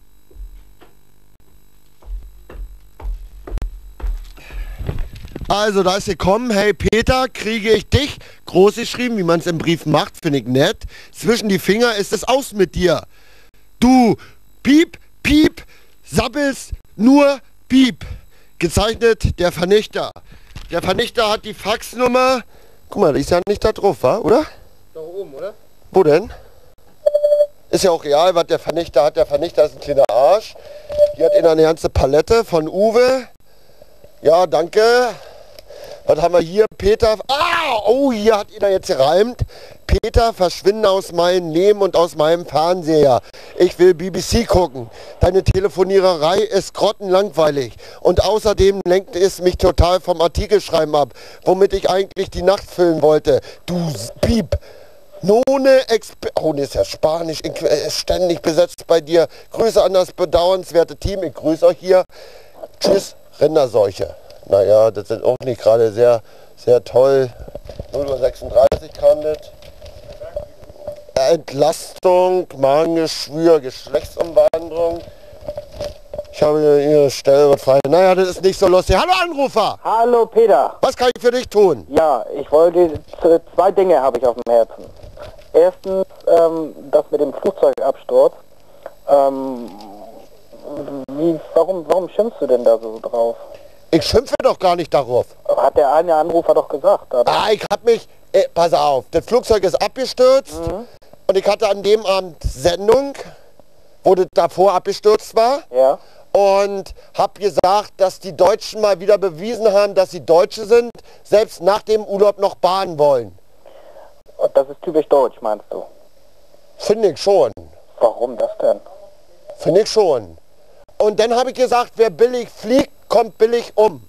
Also, da ist gekommen, hey Peter, kriege ich dich? Groß geschrieben, wie man es im Brief macht, finde ich nett. Zwischen die Finger ist es aus mit dir. Du, piep, sabbelst, nur piep. Gezeichnet, der Vernichter. Der Vernichter hat die Faxnummer. Guck mal, die ist ja nicht da drauf, wa? Oder? Da oben, oder? Wo denn? Ist ja auch real, was der Vernichter hat. Der Vernichter ist ein kleiner Arsch. Die hat eine ganze Palette von Uwe. Ja, danke. Was haben wir hier? Peter. Oh, hier hat einer jetzt gereimt. Peter, verschwinde aus meinem Leben und aus meinem Fernseher. Ich will BBC gucken. Deine Telefoniererei ist grottenlangweilig. Und außerdem lenkt es mich total vom Artikelschreiben ab, womit ich eigentlich die Nacht füllen wollte. Du Piep. None Oh, das ist ja Spanisch. Ich ständig besetzt bei dir. Grüße an das bedauernswerte Team. Ich grüße euch hier. Tschüss. Rinderseuche. Naja, das sind auch nicht gerade sehr, sehr toll. 0:36 Uhr kam das. Entlastung, Magengeschwür, Geschlechtsumwandlung. Ich habe Ihre Stelle frei. Naja, das ist nicht so lustig. Hallo Anrufer! Hallo Peter. Was kann ich für dich tun? Ja, ich wollte, zwei Dinge habe ich auf dem Herzen. Erstens, das mit dem Flugzeugabsturz. Warum schimpfst du denn da so drauf? Ich schimpfe doch gar nicht darauf. Hat der eine Anrufer doch gesagt. Oder? Ich hab mich... pass auf, das Flugzeug ist abgestürzt und ich hatte an dem Abend Sendung, wo das davor abgestürzt war. Ja. Und habe gesagt, dass die Deutschen mal wieder bewiesen haben, dass sie Deutsche sind, selbst nach dem Urlaub noch bahnen wollen. Und das ist typisch deutsch, meinst du? Finde ich schon. Warum das denn? Finde ich schon. Und dann habe ich gesagt, wer billig fliegt, kommt billig um.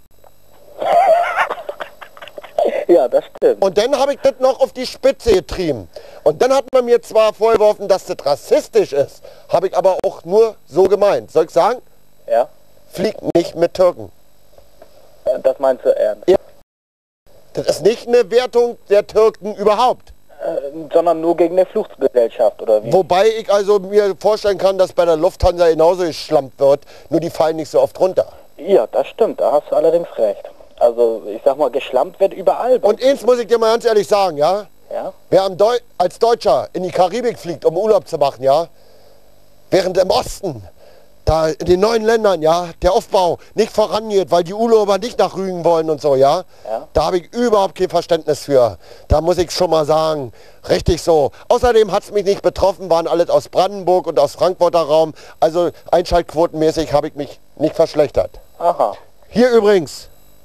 Ja, das stimmt. Und dann habe ich das noch auf die Spitze getrieben. Und dann hat man mir zwar vorgeworfen, dass das rassistisch ist, habe ich aber auch nur so gemeint. Soll ich sagen? Ja. Flieg nicht mit Türken. Das meinst du ernst? Ja. Das ist nicht eine Wertung der Türken überhaupt. Sondern nur gegen eine Fluggesellschaft, oder wie? Wobei ich also mir vorstellen kann, dass bei der Lufthansa genauso geschlampt wird, nur die fallen nicht so oft runter. Ja, das stimmt, da hast du allerdings recht. Also, ich sag mal, geschlampt wird überall. Und eins muss ich dir mal ganz ehrlich sagen, ja? Ja? Wer als Deutscher in die Karibik fliegt, um Urlaub zu machen, ja? Während im Osten, da in den neuen Ländern, ja, der Aufbau nicht vorangeht, weil die Urlauber nicht nach Rügen wollen und so, ja? Ja. Da habe ich überhaupt kein Verständnis für. Da muss ich schon mal sagen, richtig so. Außerdem hat es mich nicht betroffen, waren alles aus Brandenburg und aus Frankfurter Raum. Also einschaltquotenmäßig habe ich mich nicht verschlechtert. Aha. Hier übrigens,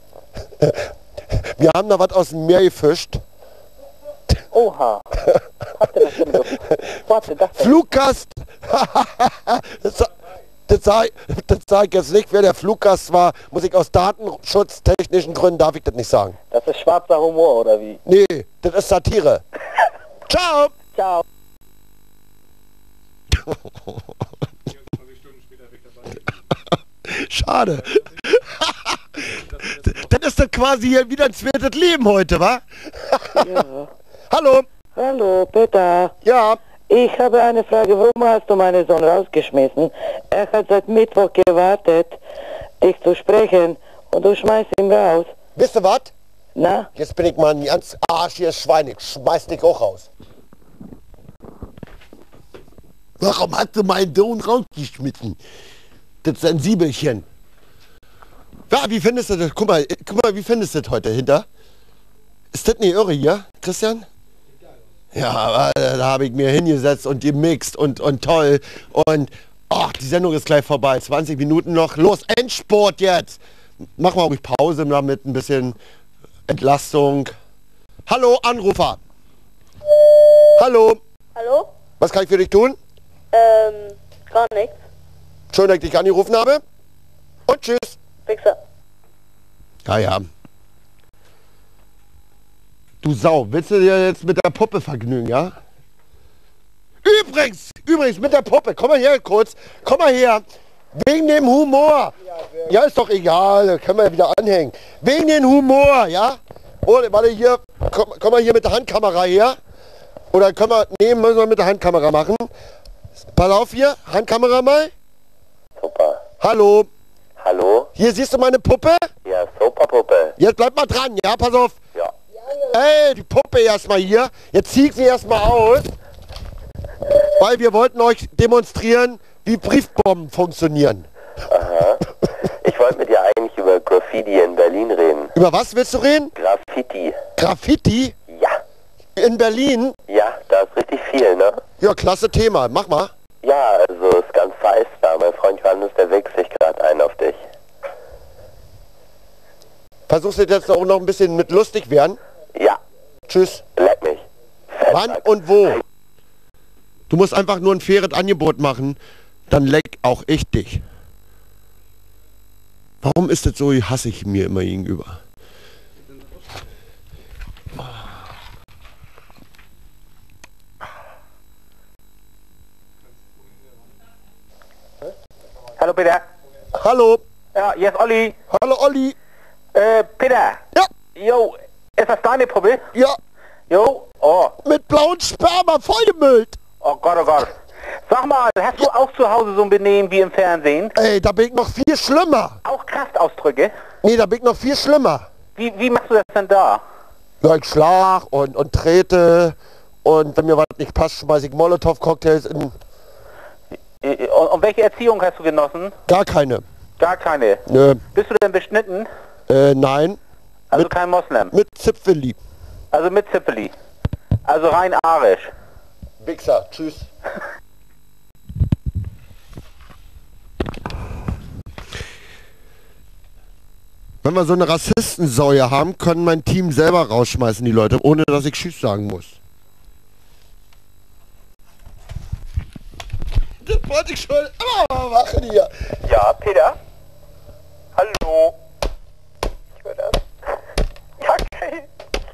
wir haben da was aus dem Meer gefischt. Oha. Habt ihr das denn so? Warte, das denn? Fluggast! Das sag ich jetzt nicht, wer der Fluggast war. Muss ich aus datenschutztechnischen Gründen, darf ich das nicht sagen. Das ist schwarzer Humor, oder wie? Nee, das ist Satire. Ciao! Ciao. Schade. Das ist dann quasi hier wieder ein zweites Leben heute, wa? Ja. Hallo. Hallo, Peter. Ja. Ich habe eine Frage. Warum hast du meinen Sohn rausgeschmissen? Er hat seit Mittwoch gewartet, dich zu sprechen, und du schmeißt ihn raus. Wisst ihr was? Na? Jetzt bin ich mal ein ganz arschiges Schwein. Ich schmeiß dich auch raus. Warum hast du meinen Sohn rausgeschmissen? Das Sensibelchen. Ja, wie findest du das? Guck mal, wie findest du das heute hinter? Ist das nicht irre hier, Christian? Ja, aber da habe ich mir hingesetzt und gemixt und toll. Und ach, die Sendung ist gleich vorbei. 20 Minuten noch. Los, Endsport jetzt. Machen wir ruhig Pause damit ein bisschen Entlastung. Hallo, Anrufer. Hallo. Hallo? Was kann ich für dich tun? Gar nichts. Schön, dass ich dich angerufen habe. Und tschüss. Wichser. Ja, ja. Du Sau, willst du dir jetzt mit der Puppe vergnügen, ja? Übrigens, mit der Puppe, komm mal her kurz, komm mal her. Wegen dem Humor. Ja, ist doch egal, können wir ja wieder anhängen. Wegen dem Humor, ja? Oh, warte hier, komm mal hier mit der Handkamera her. Oder können wir, nee, müssen wir mit der Handkamera machen. Pass auf hier, Handkamera mal. Super. Hallo. Hallo? Hier siehst du meine Puppe? Ja, super Puppe. Jetzt bleib mal dran, ja? Pass auf. Ja. Ey, die Puppe erstmal hier. Jetzt zieh ich sie erstmal aus. Weil wir wollten euch demonstrieren, wie Briefbomben funktionieren. Aha. Ich wollte mit dir eigentlich über Graffiti in Berlin reden. Über was willst du reden? Graffiti. Graffiti? Ja. In Berlin? Ja, da ist richtig viel, ne? Ja, klasse Thema. Mach mal. Ja, also ist ganz heiß da. Mein Freund Johannes, der wächst sich gerade ein auf dich. Versuchst du jetzt auch noch ein bisschen mit lustig werden? Ja. Tschüss. Leck mich. Wann und wo? Du musst einfach nur ein faires Angebot machen, dann leck auch ich dich. Warum ist das so, hasse ich mir immer gegenüber? Hallo Peter. Hallo. Ja, hier ist Olli. Hallo Olli. Peter. Ja. Jo, ist das deine Puppe? Ja. Jo, oh. Mit blauem Sperma vollgemüllt. Oh Gott, oh Gott. Sag mal, hast du auch zu Hause so ein Benehmen wie im Fernsehen? Ey, da bin ich noch viel schlimmer. Auch Kraftausdrücke? Nee, da bin ich noch viel schlimmer. Wie machst du das denn da? Ja, ich schlag und trete. Und wenn mir was nicht passt, schmeiß ich Molotow-Cocktails in... Und welche Erziehung hast du genossen? Gar keine. Gar keine? Nö. Bist du denn beschnitten? Nein. Also kein Moslem? Mit Zipfeli. Also mit Zipfeli. Also rein arisch. Wichser, tschüss. Wenn wir so eine Rassistensäue haben, können mein Team selber rausschmeißen, die Leute, ohne dass ich Tschüss sagen muss. Das wollte ich schon immer machen hier. Ja, Peter? Hallo? Ich höre das. Ja, geil.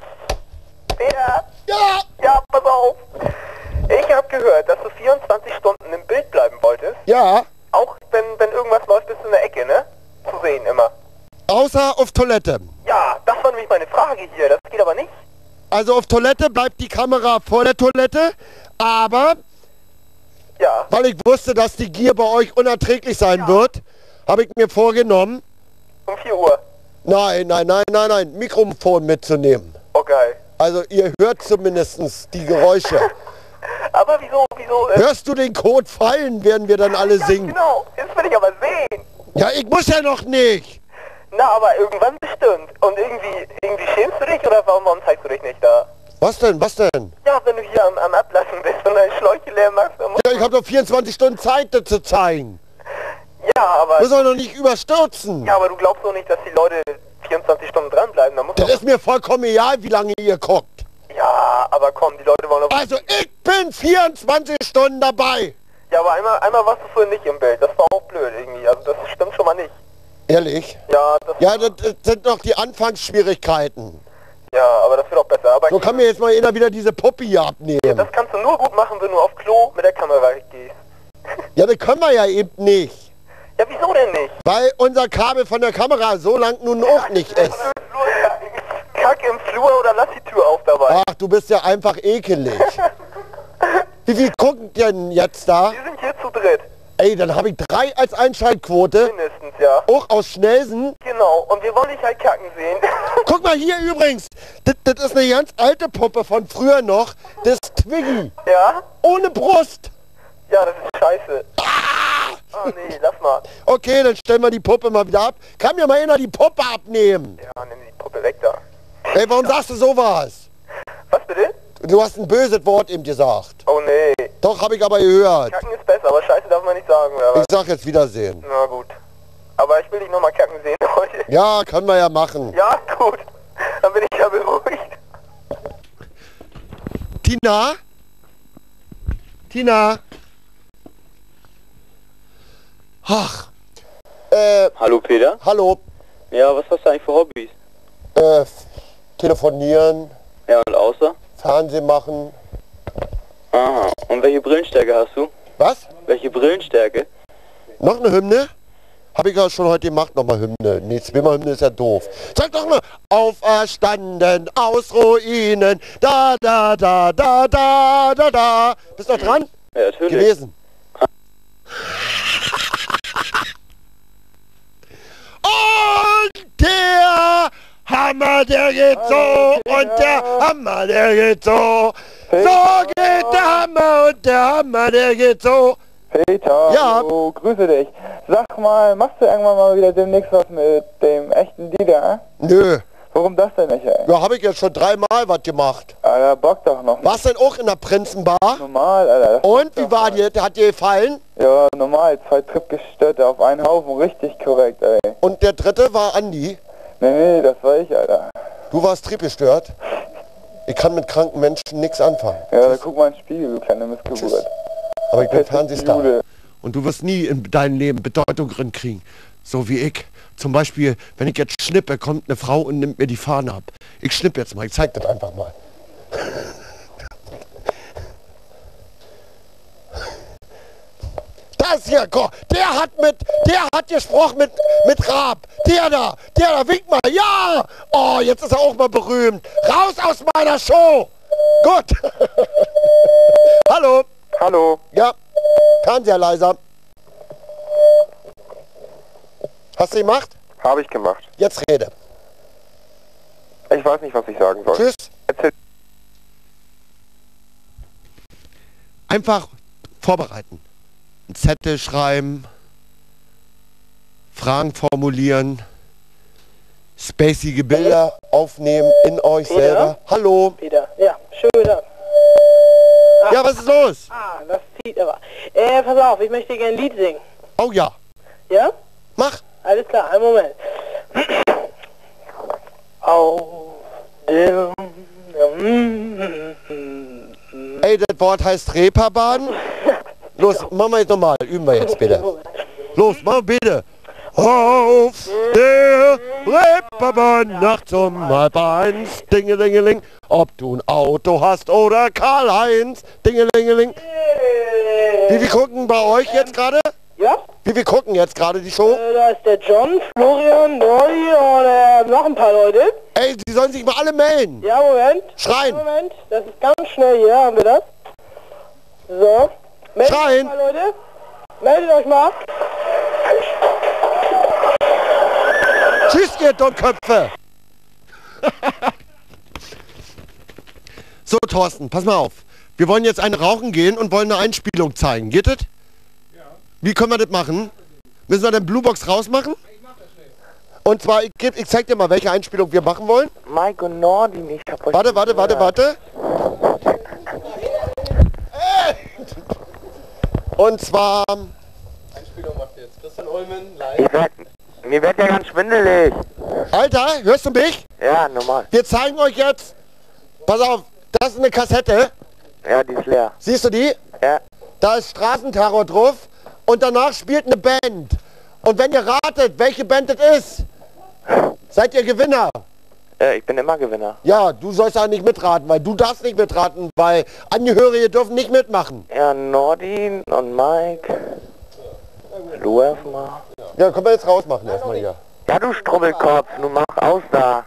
Peter? Ja! Ja, pass auf. Ich habe gehört, dass du 24 Stunden im Bild bleiben wolltest. Ja. Auch wenn irgendwas läuft, bist du in der Ecke, ne? Zu sehen immer. Außer auf Toilette. Ja, das war nämlich meine Frage hier. Das geht aber nicht. Also auf Toilette bleibt die Kamera vor der Toilette, aber... Ja. Weil ich wusste, dass die Gier bei euch unerträglich sein wird, habe ich mir vorgenommen... Um 4 Uhr? Nein, Mikrofon mitzunehmen. Oh, geil. Also ihr hört zumindest die Geräusche. Aber wieso... Hörst du den Code fallen, werden wir dann alle singen. Genau, jetzt will ich aber sehen. Ja, ich muss ja noch nicht. Na, aber irgendwann bestimmt. Und irgendwie schämst du dich oder warum zeigst du dich nicht da? Was denn? Ja, wenn du hier am Ablassen bist und deine Schläuche leer machst, dann musst Ja, ich habe doch 24 Stunden Zeit, das zu zeigen. Ja, aber... Muss doch noch nicht überstürzen. Ja, aber du glaubst doch nicht, dass die Leute 24 Stunden dranbleiben. Da muss Das ist mir vollkommen egal, wie lange ihr guckt. Ja, aber komm, die Leute wollen doch... Also ich bin 24 Stunden dabei. Ja, aber einmal warst du vorhin nicht im Bild. Das war auch blöd irgendwie. Also das stimmt schon mal nicht. Ehrlich? Ja, das sind doch die Anfangsschwierigkeiten. Ja, aber das wird auch besser. Aber so kann mir jetzt mal einer wieder diese Puppe hier abnehmen. Das kannst du nur gut machen, wenn du auf Klo mit der Kamera gehst. Ja, das können wir ja eben nicht. Ja, wieso denn nicht? Weil unser Kabel von der Kamera so lang nun auch nicht ist. Kack im Flur oder lass die Tür auf dabei. Ach, du bist ja einfach ekelig. Wie viel gucken denn jetzt da? Wir sind hier zu dritt. Ey, dann habe ich 3 als Einschaltquote. Mindestens, ja. Auch aus Schnellsen. Genau, und wir wollen dich halt kacken sehen. Guck mal hier übrigens. Das ist eine ganz alte Puppe von früher noch. Das ist Twiggy. Ja? Ohne Brust. Ja, das ist scheiße. Ah, nee, lass mal. Okay, dann stellen wir die Puppe mal wieder ab. Kann mir mal einer die Puppe abnehmen? Ja, nimm die Puppe weg da. Ey, warum sagst du sowas? Was bitte? Du hast ein böses Wort eben gesagt. Oh nee. Doch, habe ich aber gehört. Kacken ist besser, aber scheiße darf man nicht sagen. Ich sag jetzt Wiedersehen. Na gut. Aber ich will dich nochmal kacken sehen heute. Ja, können wir ja machen. Ja, gut. Dann bin ich ja beruhigt. Tina? Tina? Ach. Hallo Peter? Hallo. Ja, was hast du eigentlich für Hobbys? Telefonieren. Ja, und außer? Fernsehen machen. Aha. Und welche Brillenstärke hast du? Was? Welche Brillenstärke? Noch eine Hymne? Hab ich ja schon heute gemacht, nochmal Hymne. Nee, zweimal Hymne ist ja doof. Sag doch mal. Auferstanden aus Ruinen. Da, da, da, da, da, da, da. Bist du noch dran? Ja, natürlich. Gewesen. Und der Hammer, der geht so. Und der Hammer, der geht so. So geht der Hammer und der Hammer, der geht so. Peter, Ja. hallo, grüße dich. Sag mal, machst du irgendwann mal wieder demnächst was mit dem echten Dieter? Nö. Warum das denn nicht, ey? Ja, habe ich jetzt schon 3-mal was gemacht. Alter, Bock doch noch. Warst denn auch in der Prinzenbar? Normal, Alter. Und, wie war dir? Hat dir gefallen? Ja, normal, 2 Trippgestörte auf einen Haufen, richtig korrekt, ey. Und der dritte war Andi? Nee, das war ich, Alter. Du warst triebgestört? Ich kann mit kranken Menschen nichts anfangen. Ja, da guck mal in den Spiegel, du kleine Missgeburt. Aber ich bin Fernsehstar. Jude. Und du wirst nie in deinem Leben Bedeutung drin kriegen. So wie ich. Zum Beispiel, wenn ich jetzt schnippe, kommt eine Frau und nimmt mir die Fahne ab. Ich schnippe jetzt mal, ich zeig das einfach mal. Da der ist hier, der hat gesprochen mit Raab. Der da, wink mal, ja! Oh, jetzt ist er auch mal berühmt. Raus aus meiner Show! Gut. Hallo. Hallo. Ja, Fernseher leiser. Hast du gemacht? Habe ich gemacht. Jetzt rede. Ich weiß nicht, was ich sagen soll. Tschüss. Erzähl. Einfach vorbereiten. Einen Zettel schreiben, Fragen formulieren, spacige Bilder aufnehmen in euch Peter? selber. Hallo. Peter, ja, schön da. Ja, was ist los? Ah, das zieht aber. Pass auf, ich möchte gerne ein Lied singen. Oh ja. Ja? Mach. Alles klar, einen Moment. Auf dem... Ey, das Wort heißt Reeperbahn. Los, machen wir jetzt nochmal. Üben wir jetzt bitte. Los, mach bitte. Auf der Reeperbahn nachts um 1:30. Dingelingeling. Ob du ein Auto hast oder Karl-Heinz. Dingelingeling. Wie wir gucken bei euch jetzt gerade? Ja? Wie wir gucken jetzt gerade die Show? Da ist der John, Florian, Dolly und noch ein paar Leute. Ey, die sollen sich mal alle melden. Ja, Moment. Schreien. Moment, das ist ganz schnell hier, haben wir das. So. Meldet Schreien. euch mal, Leute. Meldet euch mal. Tschüss, ihr Dummköpfe. So, Thorsten, pass mal auf. Wir wollen jetzt eine rauchen gehen und wollen eine Einspielung zeigen. Geht das? Ja. Wie können wir das machen? Müssen wir den Bluebox rausmachen? Ich mach das schnell. Und zwar, ich zeig dir mal, welche Einspielung wir machen wollen. Mike und Nordin, ich hab euch... Warte. Und zwar... Einspielung macht jetzt Christian Ulmen live. Mir wird ja ganz schwindelig. Alter, hörst du mich? Ja, normal. Wir zeigen euch jetzt... Pass auf, das ist eine Kassette. Ja, die ist leer. Siehst du die? Ja. Da ist Straßenterror drauf und danach spielt eine Band. Und wenn ihr ratet, welche Band es ist, seid ihr Gewinner. Ich bin immer Gewinner. Ja, du sollst ja nicht mitraten, weil du darfst nicht mitraten, weil Angehörige dürfen nicht mitmachen. Ja, Nordin und Mike. Du erstmal. Ja, können wir jetzt rausmachen erstmal hier. Ja, du Strubbelkopf, du mach aus da.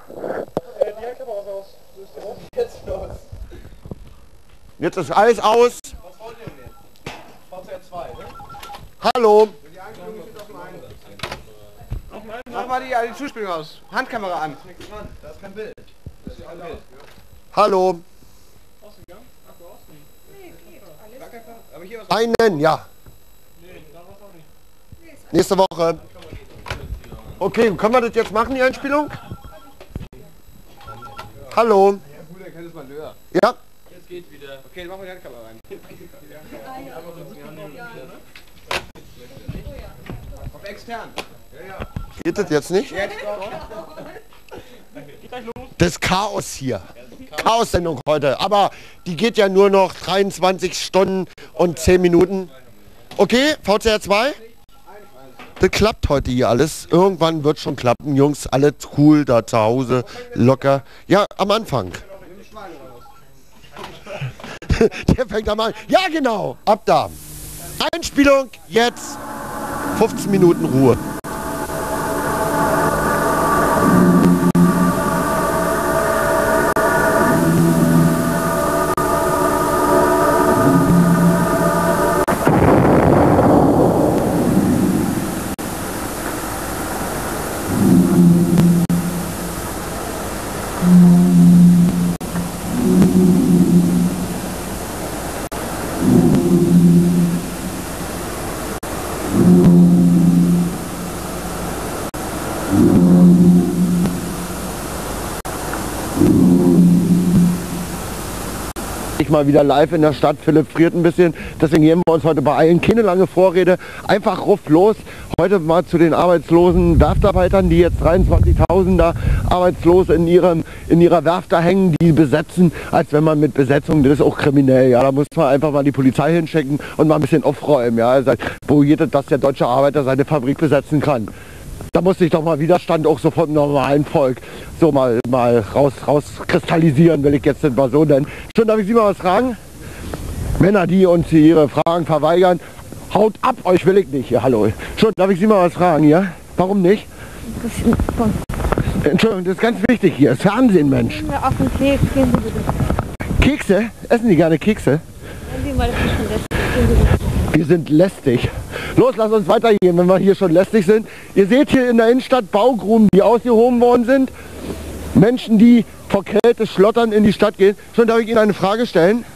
Jetzt ist alles aus. Was wollt ihr denn jetzt? VCR 2, ne? Hallo. Mach mal die Zuspielung aus. Handkamera an. Da ist kein Bild. Das ist kein Bild. Hallo. Einen, ja. Nächste Woche. Okay, können wir das jetzt machen, die Einspielung? Hallo. Ja. Jetzt geht wieder. Okay, machen wir die Handkamera rein. Auf extern. Ja. Geht das jetzt nicht? Jetzt doch. Das ist Chaos hier. Chaos-Sendung heute. Aber die geht ja nur noch 23 Stunden und 10 Minuten. Okay, VCR 2? Das klappt heute hier alles. Irgendwann wird schon klappen, Jungs. Alles cool da zu Hause. Locker. Ja, am Anfang. Der fängt am Anfang. Ja, genau. Ab da. Einspielung jetzt. 15 Minuten Ruhe. Mal wieder live in der Stadt. Philipp friert ein bisschen, deswegen gehen wir uns heute beeilen. Keine lange Vorrede, einfach ruff los. Heute mal zu den arbeitslosen Werftarbeitern, die jetzt 23.000 da arbeitslos in ihrer Werft da hängen, die besetzen, als wenn man mit Besetzung, das ist auch kriminell, ja, da muss man einfach mal die Polizei hinschicken und mal ein bisschen aufräumen, ja, wo dass der deutsche Arbeiter seine Fabrik besetzen kann. Da muss sich doch mal Widerstand auch so vom normalen Volk so mal rauskristallisieren, will ich jetzt das mal so nennen. Schon, darf ich Sie mal was fragen? Männer, die uns ihre Fragen verweigern, Haut ab, euch will ich nicht. Ja, hallo. Schon, darf ich Sie mal was fragen, ja? Warum nicht? Entschuldigung, das ist ganz wichtig hier. Das Fernsehen, Mensch. Auf den Keks, gehen Sie bitte. Kekse? Essen Sie gerne Kekse? Nein, Sie mal, das ist schon lästig. Gehen Sie bitte. Wir sind lästig. Los, lass uns weitergehen, wenn wir hier schon lästig sind. Ihr seht hier in der Innenstadt Baugruben, die ausgehoben worden sind. Menschen, die vor Kälte schlottern in die Stadt gehen. Schon, darf ich Ihnen eine Frage stellen?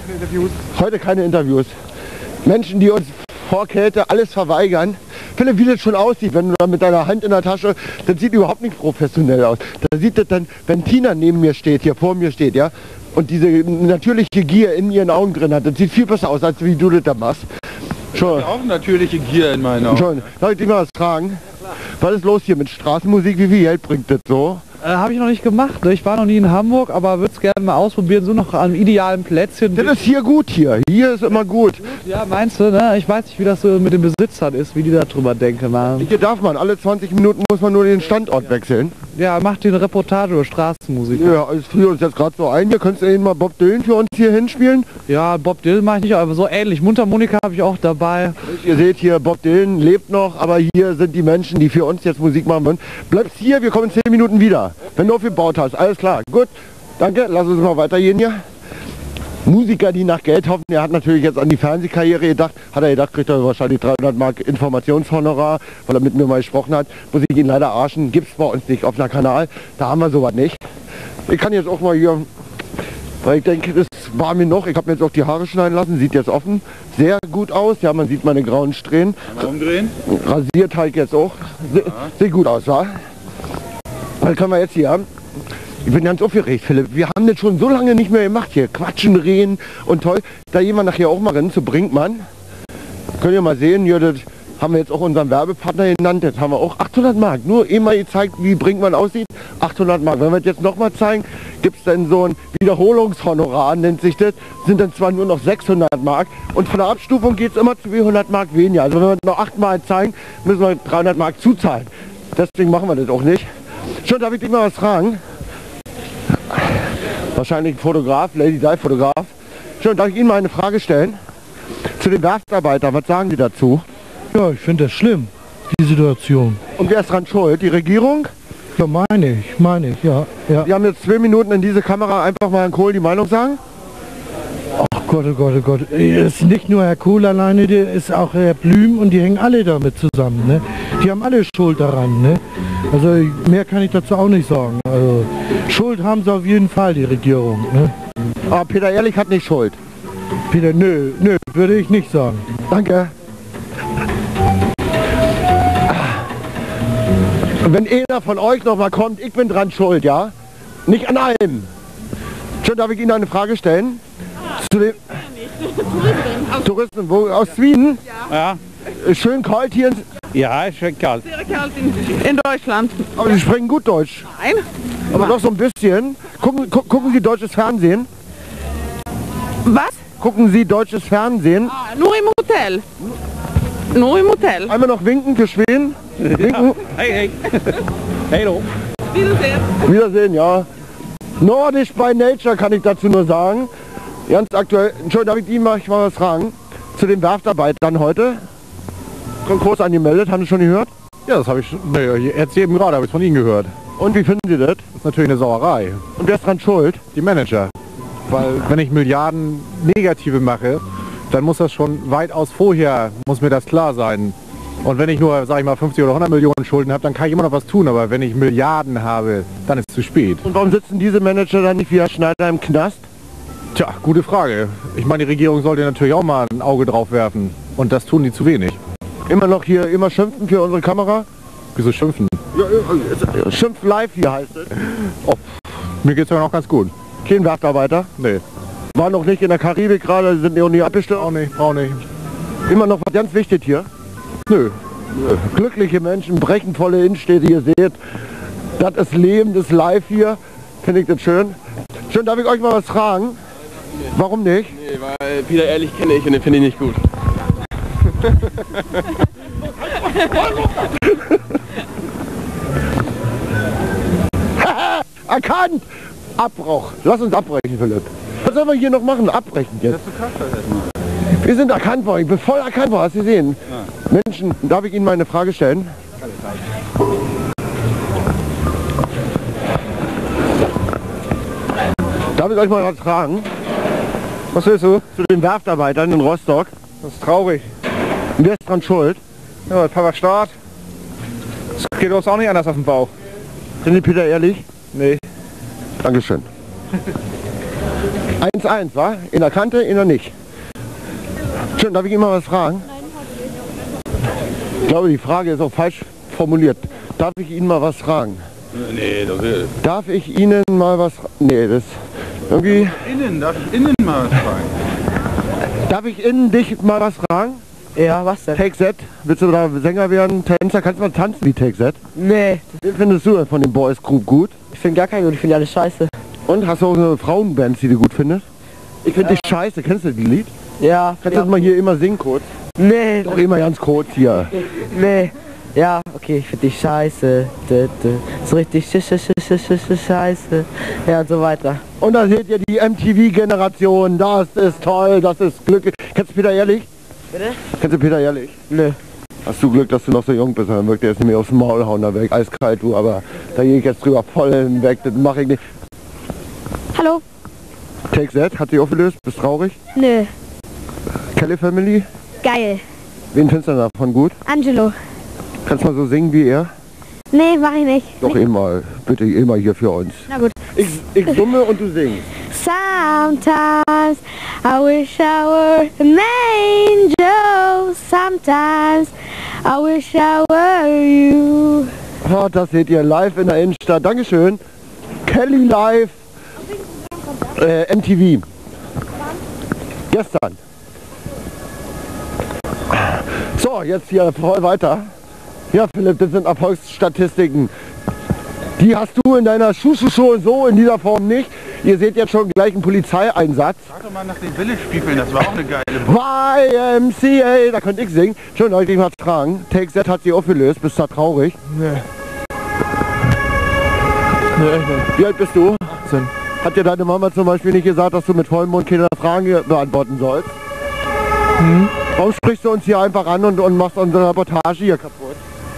Heute keine Interviews. Menschen, die uns vor Kälte alles verweigern. Philipp, wie das schon aussieht, wenn du da mit deiner Hand in der Tasche, das sieht überhaupt nicht professionell aus. Da sieht das dann, wenn Tina neben mir steht, hier vor mir steht, ja, und diese natürliche Gier in ihren Augen drin hat, das sieht viel besser aus, als wie du das da machst. Schon. Auch natürliche Gier in meinen Augen. Schon. Darf ich dich mal was fragen? Was ist los hier mit Straßenmusik? Wie viel Geld bringt das so? Habe ich noch nicht gemacht. Ich war noch nie in Hamburg, aber würde es gerne mal ausprobieren, so noch an idealen Plätzchen. Das ist hier gut hier. Hier ist immer gut. Ja, meinst du, ne? Ich weiß nicht, wie das so mit den Besitzern ist, wie die da drüber denken. Hier darf man. Alle 20 Minuten muss man nur den Standort wechseln. Ja, macht die eine Reportage über Straßenmusik. Ja, es friert uns jetzt gerade so ein. Hier könntest du eben mal Bob Dylan für uns hier hinspielen. Ja, Bob Dylan mache ich nicht, aber so ähnlich. Mundharmonika habe ich auch dabei. Ihr seht hier, Bob Dylan lebt noch, aber hier sind die Menschen, die für uns jetzt Musik machen wollen. Bleibst hier, wir kommen in 10 Minuten wieder. Wenn du aufgebaut hast, alles klar. Gut, danke, lass uns mal weitergehen hier. Musiker, die nach Geld hoffen, er hat natürlich jetzt an die Fernsehkarriere gedacht. Hat er gedacht, kriegt er wahrscheinlich 300 Mark Informationshonorar, weil er mit mir mal gesprochen hat. Muss ich ihn leider arschen, gibt's bei uns nicht auf einer Kanal. Da haben wir sowas nicht. Ich kann jetzt auch mal hier, weil ich denke, das war mir noch. Ich habe mir jetzt auch die Haare schneiden lassen, sieht jetzt offen. Sehr gut aus, ja, man sieht meine grauen Strähnen. Umdrehen. Rasiert halt jetzt auch. Sieht gut aus, wa? Was können wir jetzt hier haben? Ich bin ganz aufgeregt, Philipp. Wir haben das schon so lange nicht mehr gemacht hier. Quatschen, reden und toll. Da gehen wir nachher auch mal rennen zu Brinkmann. Könnt ihr mal sehen, ja, das haben wir jetzt auch unseren Werbepartner genannt. Jetzt haben wir auch 800 Mark. Nur eben mal gezeigt, wie Brinkmann aussieht. 800 Mark. Wenn wir das jetzt nochmal zeigen, gibt es dann so ein Wiederholungshonorar, nennt sich das. Sind dann zwar nur noch 600 Mark. Und von der Abstufung geht es immer 200 Mark weniger. Also wenn wir noch 8 Mal zeigen, müssen wir 300 Mark zuzahlen. Deswegen machen wir das auch nicht. Schon, darf ich dich mal was fragen? Wahrscheinlich ein Fotograf, Lady Di Fotograf. Schon, darf ich Ihnen mal eine Frage stellen? Zu den Werftarbeitern, was sagen Sie dazu? Ja, ich finde das schlimm, die Situation. Und wer ist dran schuld? Die Regierung? Ja, meine ich, ja. Sie haben jetzt 2 Minuten in diese Kamera einfach mal Herrn Kohl die Meinung sagen? Ach Gott, oh Gott, oh Gott. Es ist nicht nur Herr Kohl alleine, der ist auch Herr Blüm und die hängen alle damit zusammen. Ne? Die haben alle Schuld daran. Ne? Also mehr kann ich dazu auch nicht sagen. Also, Schuld haben sie auf jeden Fall, die Regierung. Ne? Aber Peter Ehrlich hat nicht Schuld. Peter, nö, würde ich nicht sagen. Danke. Und wenn einer von euch noch mal kommt, ich bin dran schuld, ja? Nicht an allem. Schon, darf ich Ihnen eine Frage stellen? Zu dem Touristen, wo, aus Schweden? Ja. Ist schön kalt hier? Ja, ist schön kalt. Sehr kalt in Deutschland. Aber Sie sprechen gut Deutsch. Nein. Aber doch so ein bisschen. Gucken Sie deutsches Fernsehen? Was? Gucken Sie deutsches Fernsehen? Ah, nur im Hotel. Nur im Hotel. Einmal noch winken für Schweden. Winken. Ja. Hey. Hallo. Wiedersehen. Wiedersehen, ja. Nordisch by Nature kann ich dazu nur sagen. Ganz aktuell. Entschuldigung, darf ich Ihnen mal was fragen? Zu den Werftarbeitern heute? Konkurs angemeldet, haben Sie schon gehört? Ja, das habe ich, jetzt eben gerade habe ich von Ihnen gehört. Und wie finden Sie das? Das ist natürlich eine Sauerei. Und wer ist dran schuld? Die Manager. Weil wenn ich Milliarden Negative mache, dann muss das schon weitaus vorher, muss mir das klar sein. Und wenn ich nur, sag ich mal, 50 oder 100 Millionen Schulden habe, dann kann ich immer noch was tun. Aber wenn ich Milliarden habe, dann ist es zu spät. Und warum sitzen diese Manager dann nicht wie Herr Schneider im Knast? Tja, gute Frage. Ich meine, die Regierung sollte natürlich auch mal ein Auge drauf werfen. Und das tun die zu wenig. Immer noch hier, immer schimpfen für unsere Kamera? Wieso schimpfen? Ja, schimpf live hier heißt es. Oh, mir geht's ja noch ganz gut. Kein Werftarbeiter? Nee. War noch nicht in der Karibik gerade, sind noch nie abgestimmt? Auch nicht. Immer noch was ganz wichtig hier? Nö. Glückliche Menschen, brechen volle Innenstädte, ihr seht, das ist Leben, das ist live hier. Finde ich das schön. Schön, darf ich euch mal was fragen? Warum nicht? Nee, weil Peter Ehrlich kenne ich und den finde ich nicht gut. Erkannt! Abbruch. Lass uns abbrechen, Philipp. Was sollen wir hier noch machen? Abbrechen jetzt. Wir sind erkannt worden, ich bin voll erkannt worden, hast du gesehen? Ja. Menschen, darf ich Ihnen mal eine Frage stellen? Darf ich euch mal was fragen? Was willst du? Zu den Werftarbeitern in Rostock. Das ist traurig. Und wer ist dran schuld? Ja, Papa Staat. Das geht uns auch nicht anders auf den Bauch. Sind die Peter ehrlich? Nee. Dankeschön. 1-1, wa? In der Kante, in der nicht. Schön, darf ich Ihnen mal was fragen? Ich glaube, die Frage ist auch falsch formuliert. Darf ich Ihnen mal was fragen? Nee, das will. Darf ich Ihnen mal was... Nee, das... Irgendwie... Darf ich innen mal was fragen? Darf ich innen dich mal was fragen? Ja, was denn? Take Z, willst du da Sänger werden, Tänzer? Kannst du mal tanzen wie Take Z? Nee. Wen findest du denn von den Boys Group gut? Ich finde gar keinen gut, ich finde alles scheiße. Und, hast du auch eine Frauenband, die du gut findest? Ich finde dich scheiße, kennst du die Lied? Ja. Kannst du das mal hier immer singen kurz? Nee. Doch immer ganz kurz hier. Nee. Ja, okay, ich finde dich scheiße. So richtig scheiße. Ja, und so weiter. Und da seht ihr die MTV-Generation, das ist toll, das ist glücklich. Kennst du Peter Ehrlich? Bitte? Kennst du Peter Ehrlich? Nö. Hast du Glück, dass du noch so jung bist, dann wirkt der jetzt nicht mehr aufs Maul hauen, da weg, eiskalt du, aber da gehe ich jetzt drüber voll hinweg, das mache ich nicht. Hallo? Take Z, hat sich aufgelöst, bist traurig? Nö. Kelly Family? Geil. Wen findest du denn davon gut? Angelo. Kannst du mal so singen wie er? Nee, mach ich nicht. Doch immer, bitte immer hier für uns. Na gut. Ich summe und du singst. Sometimes I wish I were an angel. Sometimes I wish I were you. Oh, das seht ihr live in der Innenstadt. Dankeschön. Kelly live. MTV. Gestern. So, jetzt hier voll weiter. Ja, Philipp, das sind Erfolgsstatistiken. Die hast du in deiner Schuh so in dieser Form nicht. Ihr seht jetzt schon gleich einen Polizeieinsatz. Sag doch mal nach den Village People, das war auch eine geile YMCA, da könnte ich singen. Schön, euch mal fragen. Take Z hat sie aufgelöst, bist du da traurig? Nee. Nee, echt nicht. Wie alt bist du? 18. Hat dir deine Mama zum Beispiel nicht gesagt, dass du mit vollem Mund keine Fragen beantworten sollst? Hm? Warum sprichst du uns hier einfach an und machst unsere Reportage hier kaputt?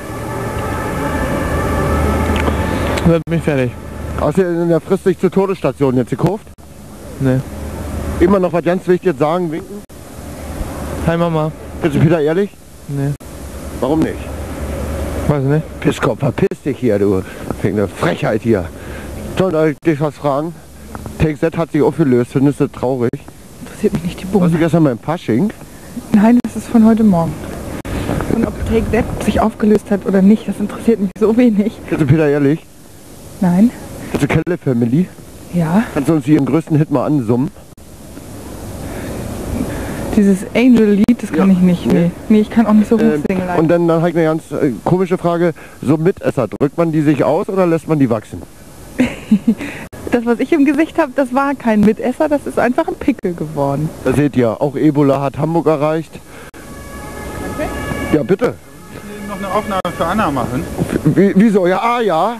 Dann bin ich fertig. Hast du in der Frist dich zur Todesstation jetzt gekauft? Nee. Immer noch was ganz Wichtiges sagen, winken? Hi Mama. Bist du wieder ehrlich? Nee. Warum nicht? Weiß ich nicht. Pisskopf, verpiss dich hier, du. Eine Frechheit hier. Soll ich dich was fragen? Take Z hat sich aufgelöst, findest du das traurig? Interessiert mich nicht die Warst du Bohne. gestern beim Fasching? Nein, das ist von heute Morgen. Und ob Take Z sich aufgelöst hat oder nicht, das interessiert mich so wenig. Bist du Peter Ehrlich? Nein. Bist du Kelly Family? Ja. Kannst du uns ihren größten Hit mal ansummen? Dieses Angel-Lied, das kann ich nicht. Nee. Nee, ich kann auch nicht so hoch singen. leider. Und dann habe ich eine ganz komische Frage. So Mitesser, drückt man die sich aus oder lässt man die wachsen? Das, was ich im Gesicht habe, das war kein Mitesser, das ist einfach ein Pickel geworden. Da seht ihr, auch Ebola hat Hamburg erreicht. Okay. Ja, bitte. noch eine Aufnahme für Anna machen. Wieso? Ja, ja.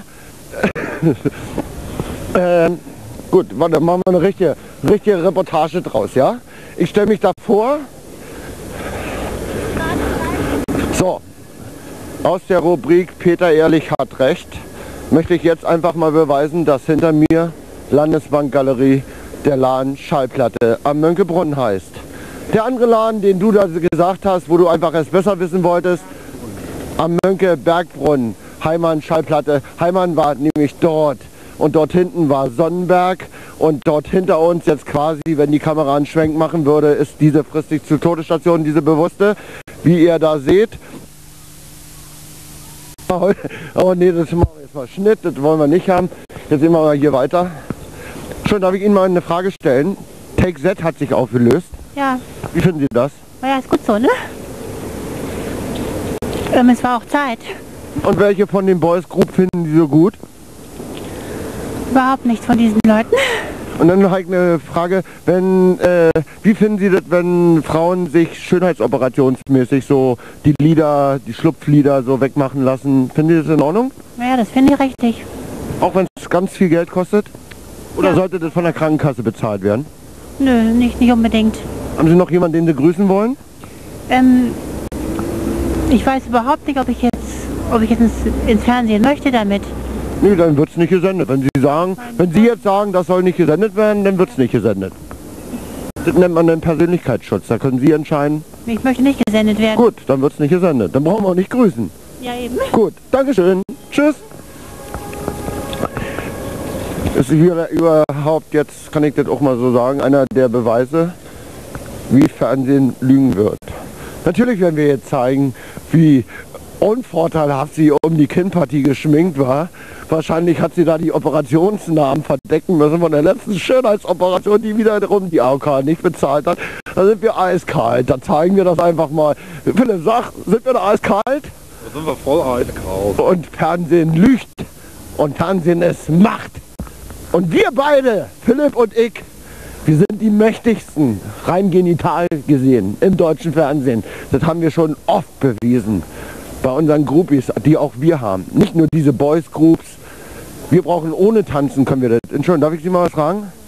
Gut, warte, machen wir eine richtige Reportage draus, ja? Ich stelle mich da vor. So, aus der Rubrik Peter Ehrlich hat recht, möchte ich jetzt einfach mal beweisen, dass hinter mir Landesbankgalerie der Laden Schallplatte am Mönckebrunn heißt. Der andere Laden, den du da gesagt hast, wo du einfach es besser wissen wolltest, am Möncke-Bergbrunnen, Heimann Schallplatte. Heimann war nämlich dort. Und dort hinten war Sonnenberg und dort hinter uns jetzt quasi, wenn die Kamera einen Schwenk machen würde, ist diese fristig zur Todesstation, diese bewusste, wie ihr da seht. Oh nee, das machen wir jetzt mal Schnitt, das wollen wir nicht haben. Jetzt sehen wir mal hier weiter. Schon, darf ich Ihnen mal eine Frage stellen? Take Z hat sich aufgelöst. Ja. Wie finden Sie das? Ja, ist gut so, ne? Es war auch Zeit. Und welche von den Boys Group finden Sie so gut? Überhaupt nichts von diesen Leuten. Und dann habe ich eine Frage, wie finden Sie das, wenn Frauen sich schönheitsoperationsmäßig so die Lider, die Schlupflider so wegmachen lassen? Finden Sie das in Ordnung? Ja, das finde ich richtig. Auch wenn es ganz viel Geld kostet? Oder Ja. sollte das von der Krankenkasse bezahlt werden? Nö, nicht unbedingt. Haben Sie noch jemanden, den Sie grüßen wollen? Ich weiß überhaupt nicht, ob ich jetzt ins Fernsehen möchte damit. Nö, dann wird es nicht gesendet. Wenn Sie jetzt sagen, das soll nicht gesendet werden, dann wird es nicht gesendet. Das nennt man den Persönlichkeitsschutz. Da können Sie entscheiden. Ich möchte nicht gesendet werden. Gut, dann wird es nicht gesendet. Dann brauchen wir auch nicht grüßen. Ja, eben. Gut, Dankeschön. Tschüss. Ist überhaupt, jetzt kann ich das auch mal so sagen, einer der Beweise, wie Fernsehen lügen wird. Natürlich werden wir jetzt zeigen, wie unvorteilhaft sie um die Kinnpartie geschminkt war. Wahrscheinlich hat sie da die Operationsnamen verdecken müssen von der letzten Schönheitsoperation, die wiederum die AOK nicht bezahlt hat. Da sind wir eiskalt, da zeigen wir das einfach mal. Philipp, sag, sind wir da eiskalt? Da sind wir voll eiskalt. Und Fernsehen lügt und Fernsehen ist Macht. Und wir beide, Philipp und ich, wir sind die mächtigsten, rein genital gesehen, im deutschen Fernsehen. Das haben wir schon oft bewiesen. Bei unseren Groupies, die auch wir haben. Nicht nur diese Boys Groups. Wir brauchen ohne Tanzen, können wir das. Entschuldigung, darf ich Sie mal was fragen?